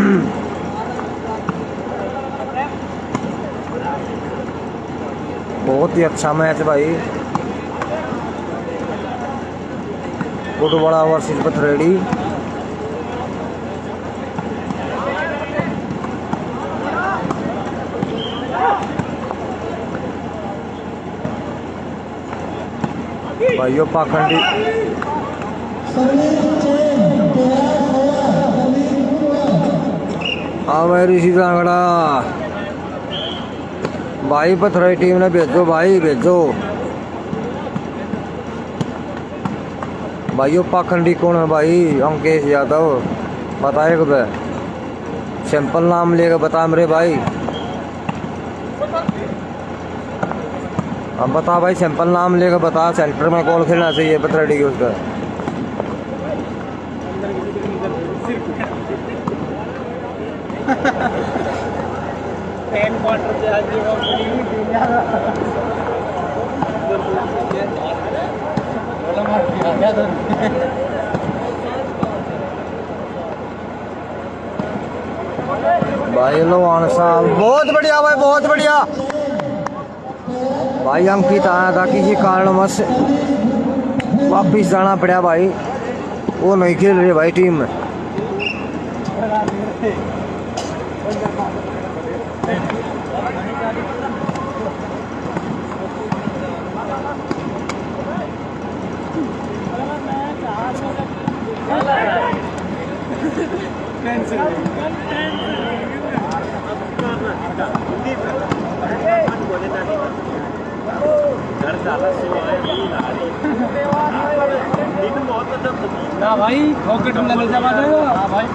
बहुत ही अच्छा मैच भाई। Football versus Pathredi. भाइयों पाखंडी हाँ भाई ऋषि जांगड़ा भाई पथराई टीम ने भेजो भाई भेजो। भाइयों पाखंडी कौन है भाई? अंकेश यादव बताए कब? सिंपल नाम लेकर बता मेरे भाई। अब बता भाई, सिंपल नाम लेकर बता। सेंटर में कौन खेलना चाहिए पथराई के उसका? भाई लोहान साहब बहुत बढ़िया भाई, बहुत बढ़िया भाई। अंकित आया था किसी कारणवश वापिस जाना पड़ा भाई, वो नहीं खेल रहे भाई टीम में। ना भाई पॉकेट में ले जा भाई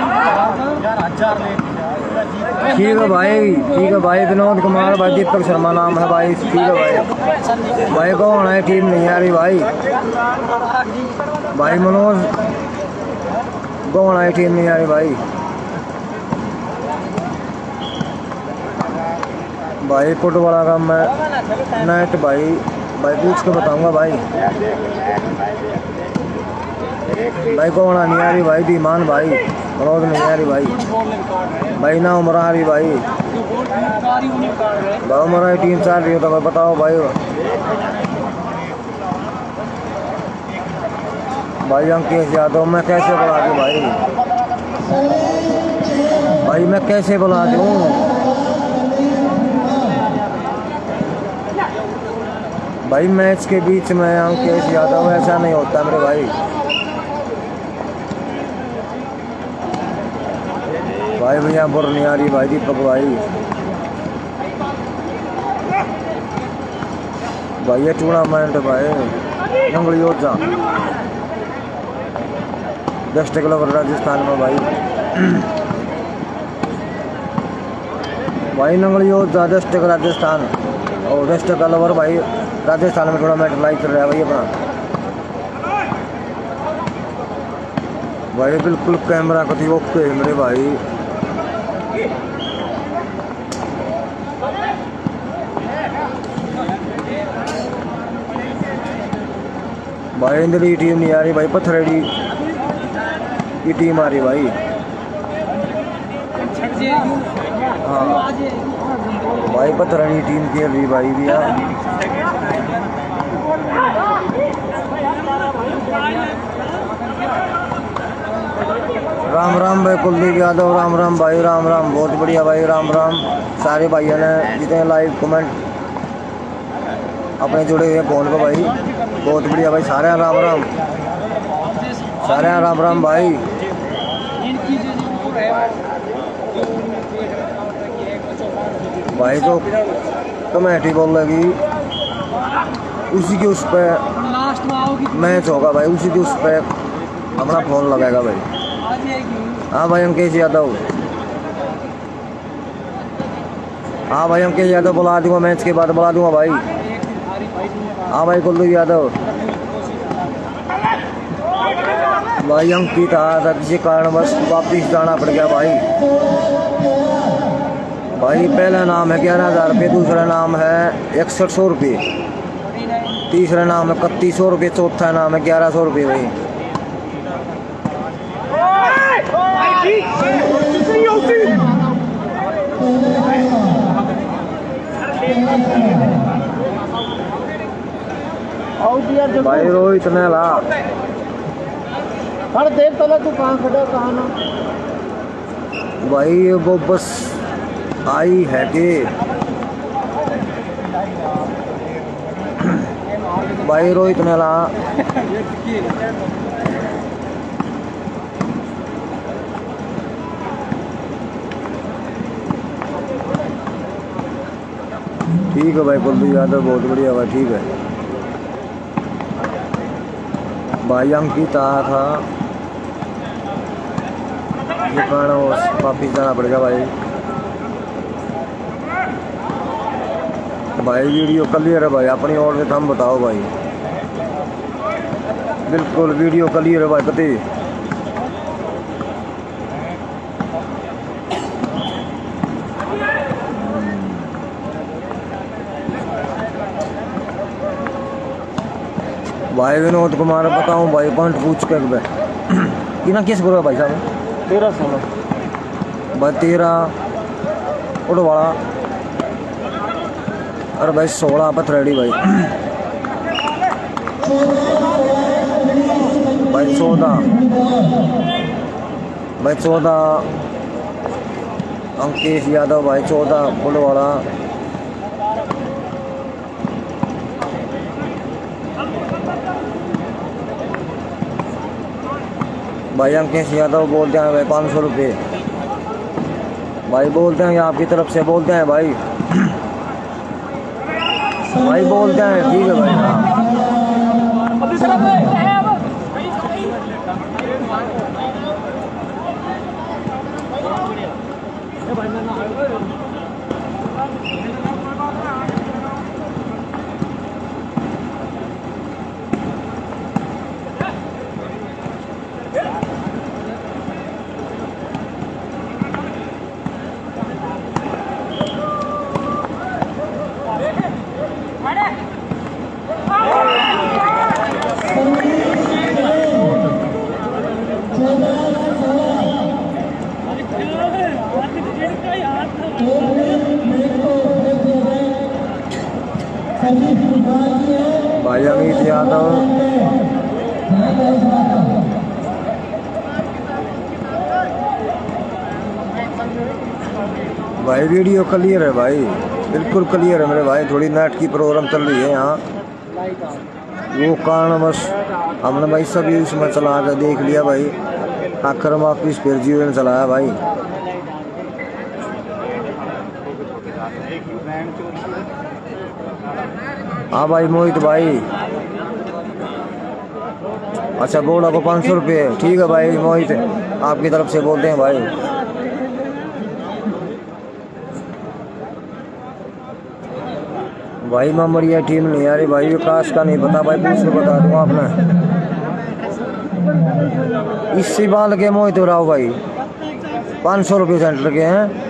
ठीक है भाई, ठीक है भाई। विनोद कुमार भाई, दीपक शर्मा नाम है भाई। ठीक है भाई। भाई कौन है? टीम नहीं आ रही भाई। भाई मनोज कौन है? टीम नहीं आ रही भाई। भाई फुटबॉल का मैं नेट भाई पूछ के बताऊंगा भाई। भाई कौन नहीं आ रही भाई? दीमान भाई। मनोज नहीं आ रही भाई ना उम्र आ रही भाई उम्र टीम चल रही हो तो भाई बताओ भाई। भाई अंकेश यादव मैं कैसे बुला दूँ भाई मैं कैसे बुला दूँ भाई? मैच के बीच में अंकेश यादव, ऐसा नहीं होता मेरे भाई। भाई भैया बुर नहीं आ रही भाई। दीपक भाई ये टूर्नामेंट भाई नंगली योद्धा डिस्ट्रिक्ट लेवल राजस्थान में भाई। भाई नंगली योद्धा डिस्ट्रिक्ट राजस्थान और डिस्ट्रिक्ट लेवल भाई राजस्थान में टूर्नामेंट लाइव कर रहा है भाई अपना। भाई बिल्कुल कैमरा कति ओके है मेरे भाई। भाई इंद्री टीम नहीं आ रही भाई, पथरेडी की टीम आ रही भाई। हाँ भाई पथरेडी टीम खेल रही भाई भैया। राम राम भाई कुलदीप यादव। राम राम भाई, राम राम। बहुत बढ़िया भाई, राम राम। सारे भाइयों ने जितने लाइव कमेंट अपने जुड़े हुए फोन पे भाई, बहुत बढ़िया भाई। सारे राम राम, सारे राम राम भाई। भाई जो कमेटी बोल लगी उसी के उस पर मैच होगा भाई, उसी के उस पर अपना फोन लगाएगा भाई। हाँ भाई अंकेश यादव, हाँ भाई अंकेश यादव बुला दूंगा, मैच के बाद बुला दूंगा भाई। हाँ भाई कुलदीप यादव। भाई अंकित आया था, किसी कारणवश वापिस जाना पड़ गया भाई। भाई पहला नाम है 11,000 रुपये, दूसरा नाम है 6100 रुपये, तीसरा नाम है 3100 रुपये, चौथा नाम है 1100 रुपये भाई। भाई रोहित ने ला देख तला तू कहाँ खड़ा कहाँ ना भाई, वो बस आई है कि भाई रोहित ने ला ठीक है भाई, कुलदीप यादव बहुत बढ़िया भाई, ठीक है भाई। अंकित आया था, ये कारण वापिस जाना पड़ेगा भाई। भाई वीडियो क्लियर है भाई, अपनी ओर से हम बताओ भाई, बिल्कुल वीडियो क्लियर है भाई कति। भाई विनोद कुमार बताऊं भाई, पॉइंट पूछ के कि ना किस गुरु भाई साहब 13-16 भाई 13 उड़वाड़ा, अरे भाई 16 पथरेडी भाई, भाई 14 अंकेश यादव भाई 14 बुलवाड़ा, भाई अंकेश यादव बोलते हैं भाई 500 रुपये भाई, बोलते हैं आपकी तरफ से बोलते हैं भाई, भाई बोलते हैं ठीक है भाई। हाँ भाई अमित यादव, भाई वीडियो क्लियर है भाई, बिल्कुल क्लियर है मेरे भाई। थोड़ी नेट की प्रॉब्लम चल रही है यहाँ, वो कारणवश हमने भाई सभी उसमें चला कर देख लिया भाई, आखिर में वापिस फिर जियो ने चलाया भाई। हाँ भाई मोहित भाई, अच्छा बोला को 500 रुपये, ठीक है भाई मोहित, आपकी तरफ से बोलते हैं भाई। भाई ममरिया टीम नहीं आ रही भाई, विकास का नहीं पता भाई, पूछ के बता दूंगा आपने। इसी बाल के मोहित हो रहा भाई 500 रुपये सेंटर के हैं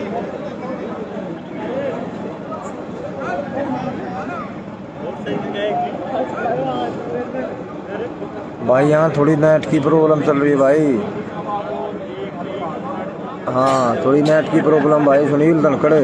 भाई। यहाँ थोड़ी नेट की प्रॉब्लम चल रही है भाई, हाँ थोड़ी नेट की प्रॉब्लम भाई। सुनील धनखड़े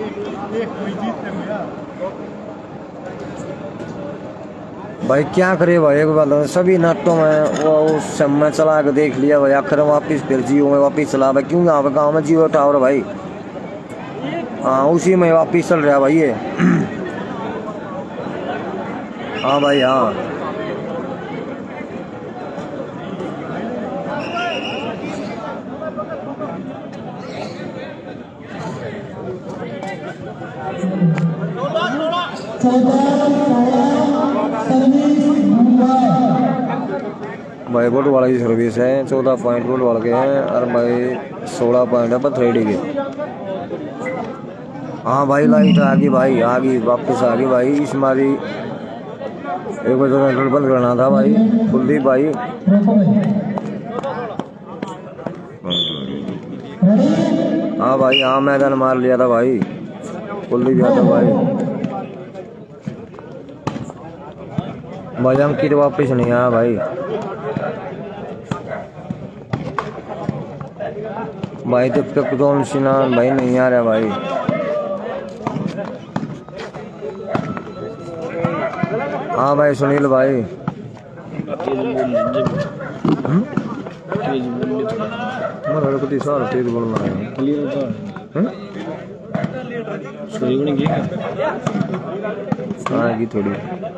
भाई क्या करे भाई, एक बात सभी नेटों में वो उस समय चला के देख लिया भाई, आखिर वापिस फिर जियो में वापिस चला भाई। क्यों यहाँ पे गाँव में जियो टावर भाई, हाँ उसी में वापिस चल रहा भाई ये। हाँ भाई हाँ भाई बोट वाला की सर्विस है, 14 पॉइंट बोट वाले के हैं, और भाई 16 पॉइंट है पथरेडी के। हाँ भाई लाइट आ गई भाई, आ गई वापस आ गई भाई। इस मारी एक बार जनरेटर बंद करना था भाई कुलदीप भाई। हाँ भाई, हाँ मैदान मार लिया था भाई, कुलदीप यादव भाई। भाई अंकित वापस नहीं आया भाई। भाई तब तक जॉन सीना भाई नहीं आ रहा भाई। हाँ भाई सुनील भाई। तेज बोलना है। हाँ की थोड़ी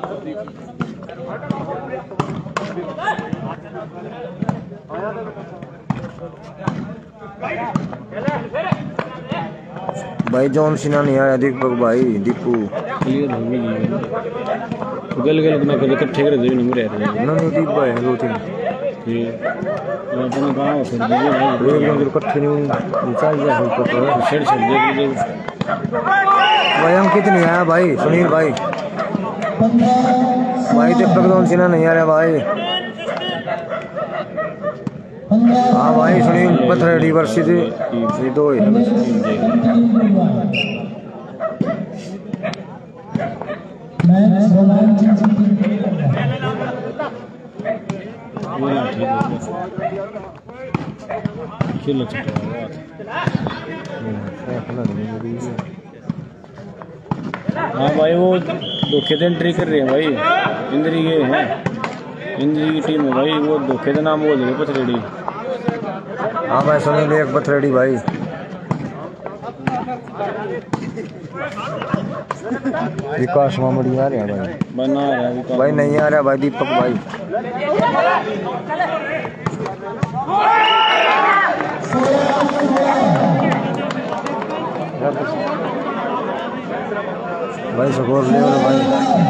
भाई जॉन सीना नहीं आया। दीपक भाई दीपू क्लियर हो गई गल गल अपना कभी इकट्ठे कर दे नहीं रह रहे नहीं दीप भाई दो तीन ये अपने कहां हो फिर ये भाई एक लोग इकट्ठे नहीं चाहिए है ऊपर तो छेड़ छेड़ दे भाई। हम कितने आया भाई सुनील भाई। भाई दीपक जॉन सीना नहीं आ रहा भाई। हाँ भाई सुनील पथरेडी वर्षी थी ये दो है। हाँ भाई वो धोखे से एंट्री कर रहे हैं भाई। इंद्री के हैं, इंद्री की टीम है भाई। वो धोखे का नाम बोल रहे पथरेडी। हाँ भाई सुनील एक पथरेडी भाई। विकास मामड़ी आ रहा है भाई। बना रहा है भाई नहीं आ रहा भाई दीपक भाई। भाई स्कोर ले लो भाई।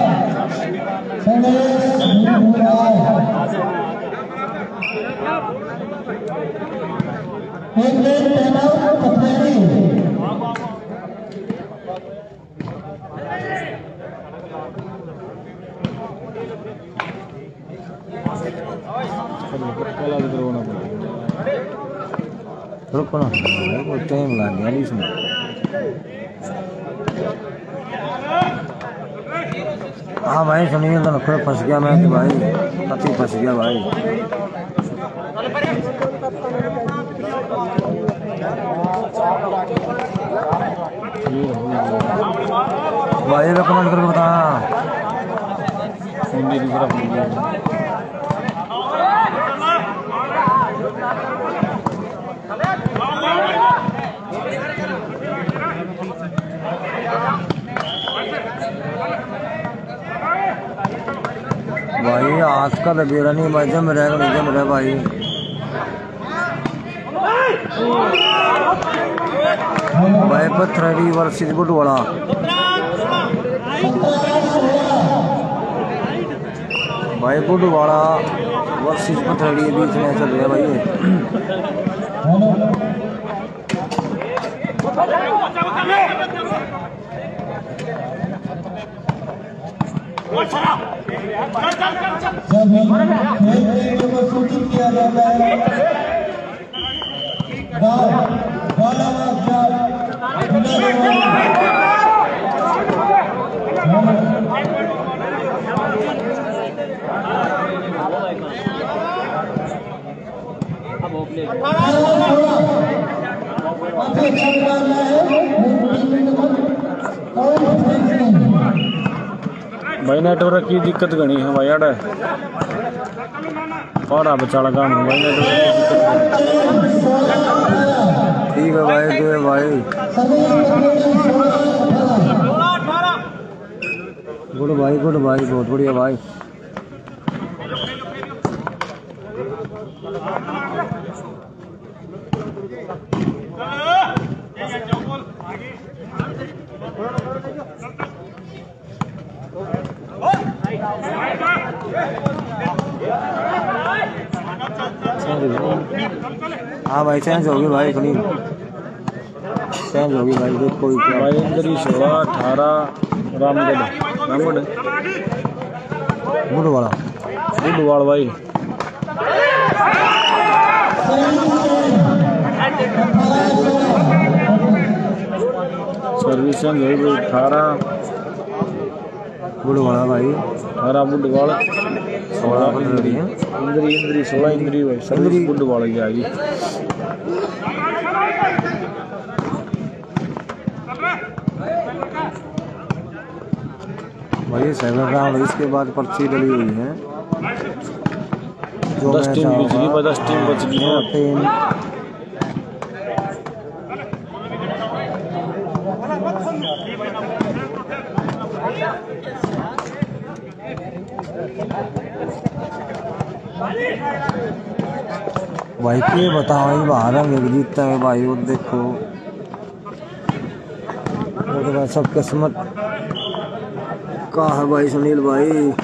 रुको ना टाइम लग गया इसमें। हाँ भाई सुनील तो नखरे फंस गया मैं भाई, काफी फंस गया भाई। भाई कमेंट करके बताना। भाई आज का तो बेरा नहीं भाई, जम रहेगा नहीं जम रहा भाई। भाई पथरेडी वर्सेस बुटवाड़ा। भाई बुटवाड़ा वर्सेस पथरेडी के बीच में चल रहा है भाई। भाई नेटवर्क की दिक्कत घनी है भाई। अड़ा पौड़ा बचाला काम है भाई। नेटवर्क ठीक है भाई जो है भाई। गुड भाई बहुत बढ़िया भाई। हाँ भाई चेंज होगी भाई, सुनील चेंज होगी भाई। देखो क्या भाई इंद्री 16 18 रामगढ़ बुटवाड़ा भाई। पोजीशन है 18 बुढ़वाड़ा भाई 18 बुढ़वाड़ा 16 15 है इंद्री 16 इंद्री भाई सर्विस बुढ़वाड़ा की आएगी। भाई 7 राउंड इसके बाद पर्ची डली हुई है। 10 टीम बच गई, 10 टीम बच गई है। भाई के बताओ बाहर हम जीतता है भाई। वो देखो वो तो सब किस्मत का है भाई सुनील भाई।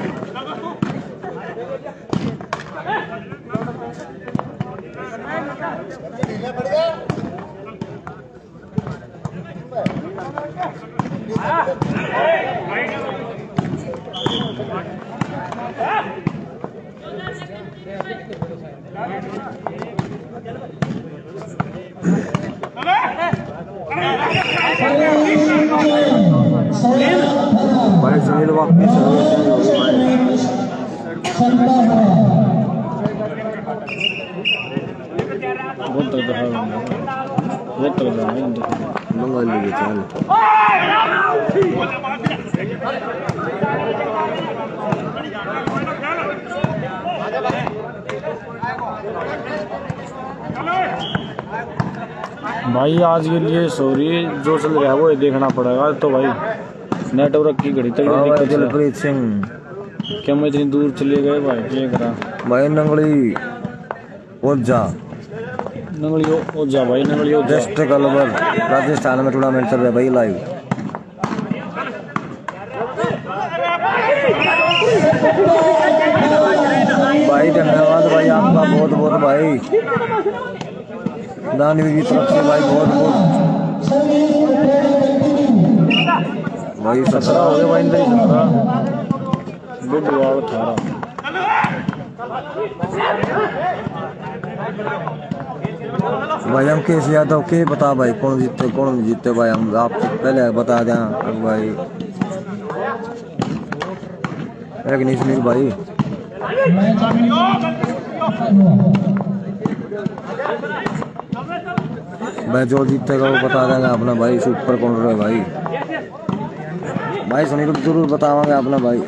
भाई सुनील वापस बहुत तगड़ा है मंगा लीजिए चल। भाई आज के लिए सॉरी, जो चल रहा है वो देखना पड़ेगा। तो भाई नेटवर्क की घड़ी तक दिलप्रीत सिंह क्या मैं इतनी दूर चले गए भाई, क्या करा भाई नंगली ओझा ओझा भाई नंगली ओझा डिस्ट्रिक्ट अलवर राजस्थान में टूर्नामेंट चल रहा है भाई लाइव। भाई धन्यवाद भाई आपका बहुत बहुत भाई दानवी की तरफ से भाई बहुत बहुत भाई 17 हो गए भाई इंद्री 17 बुढ़वाड़ 18। भाई हम केस यादव के बता भाई कौन जीते कौन नहीं जीते भाई। हम आप पहले बता दें भाई एक नहीं सुनील भाई। भाई जो जीतेगा वो बता देंगे अपना भाई सुपर काउंटर है भाई। भाई सुनील जरूर बतावांगे अपना भाई।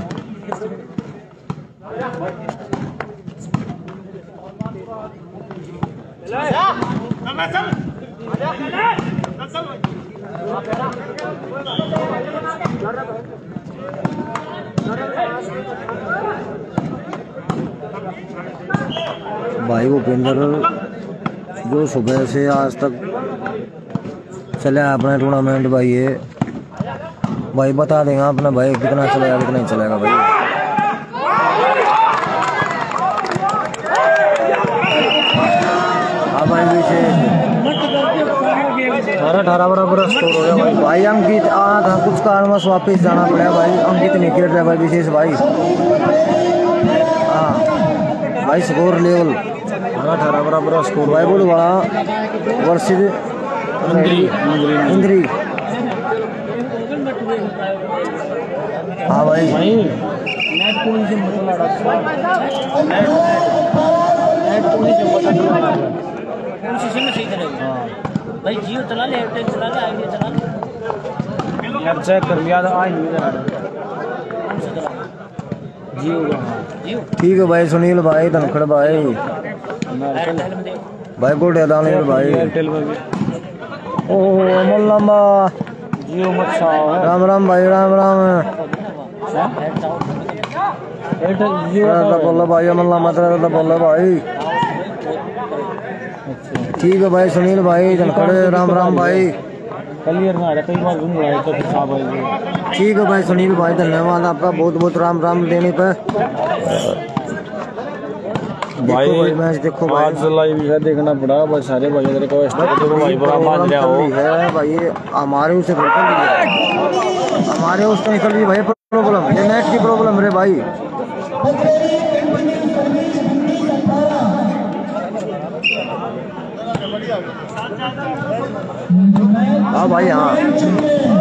भाई भूपेंद्र जो सुबह से आज तक चले अपना टूर्नामेंट भाई ये भाई बता देंगे अपना भाई कितना चलेगा कितना नहीं चलेगा भाई। हाँ भाई विशेष 18 बराबर स्कोर हो गया भाई। भाई अंकित आ था कुछ कारणवश वापस जाना पड़ा भाई। अंकित नहीं खेल रहा भाई विशेष भाई। हाँ भाई स्कोर लेवल 18 बराबर स्कोर भाई बोल बड़ा वर्षित इंद्री। हाँ भाई भाई जियो चला ले एयरटेल चला ले आईडिया चला ले यार चेक कर लिया था आज नहीं जियो ठीक है भाई सुनील भाई धनखड़ भाई भाई गुड है दानियल भाई एयरटेल में भी ओह अमल लंबा जियो मत छाओ है राम राम भाई राम राम। एयरटेल जियो बोला भाई अमल लंबा तेरा बोला भाई। ठीक है भाई सुनील भाई धनखड़ राम राम भाई। क्लियर में आ रहा कई बार घूम रहा है तो छा भाई। ठीक है भाई सुनील भाई धन्यवाद आपका बहुत बहुत राम राम देने पर। भाई मैच देखो भाई आज लाइव है देखना पड़ा भाई सारे भाई तेरे को भाई बड़ा मान लिया हो है भाई हमारे उससे हमारे उससे निकल रही भाई प्रॉब्लम ये नेट की प्रॉब्लम रे भाई। हाँ भाई हाँ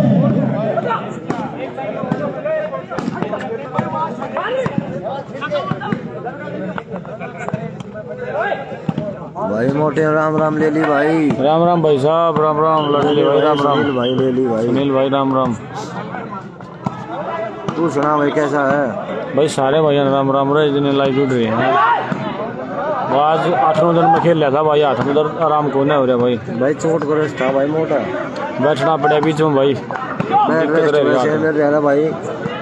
भाई मोटे राम राम ले ली भाई। राम राम भाई साहब, राम राम लड़े भाई, राम राम सुनील भाई ले ली भाई। सुनील भाई राम राम। तू सुना भाई कैसा है? भाई सारे भाई राम राम रहे जिन्हें लाइव जुड़ रहे हैं। आज 8-9 दिन में खेल लिया था भाई, हाथ में दर्द आराम को नहीं हो रहा भाई। भाई चोट को रेस्ट था भाई मोटा, बैठना पड़ा बीच में भाई, बैठ दिक्कत रह रही है। ज्यादा भाई।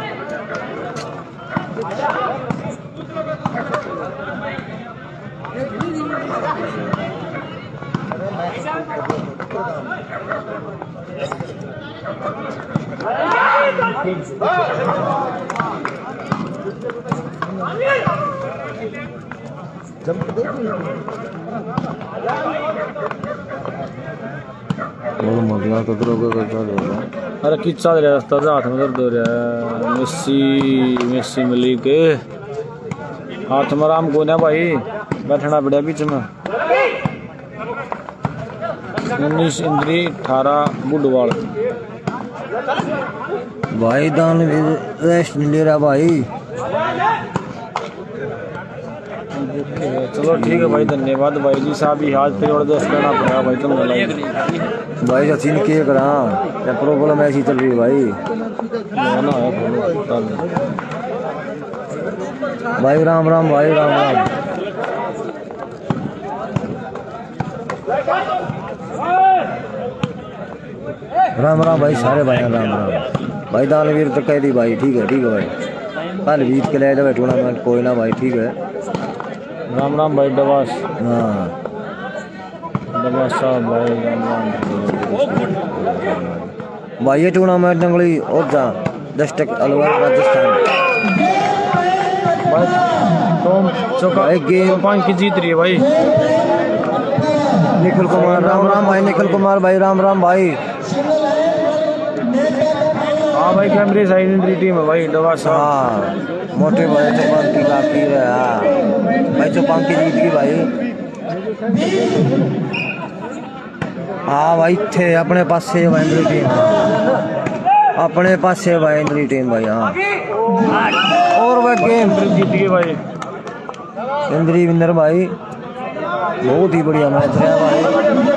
अरे किच्चा दे रास्ता हाथ में दर्द हो रहा है। मेसी मलिक हाथ में आराम को ना भाई, बैठना पड़ा बीच में। 19 इंद्री 18 बुढ़वाल। भाई दान रेस्ट नहीं ले रहा भाई। चलो ठीक है भाई, धन्यवाद भाई जी साहब। ही हाथ फिर और दोस्त करना पड़ेगा भाई तुम भाई सचिन के करा क्या प्रॉब्लम ऐसी चल रही है भाई। भाई राम राम भाई, राम राम। राम राम भाई सारे भाई, राम राम भाई। दानवीर तो कह दी भाई, ठीक है भाई। कल बीत के ले जाए टूर्नामेंट, कोई ना भाई, ठीक है। राम राम भाई डबास। हाँ डबास साहब भाई, राम राम भाई। ये टूर्नामेंट नंगली और जा डिस्ट्रिक्ट अलवर राजस्थान भाई। तो भाई गेम 5 की जीत रही है भाई। निखिल कुमार राम राम भाई, निखिल कुमार भाई राम राम भाई। हाँ भाई कैमरे साइड इंट्री टीम है भाई डबास साहब। हाँ मोटे भाई चौपांकी काफी है। हाँ भाई चौपांकी जीत गई भाई। हाँ भाई थे अपने पास से भाई टीम, अपने पास से भाई टीम भाई। हाँ और वह गेम जीत गई भाई इंद्री विंदर भाई, बहुत ही बढ़िया मैच रहा भाई।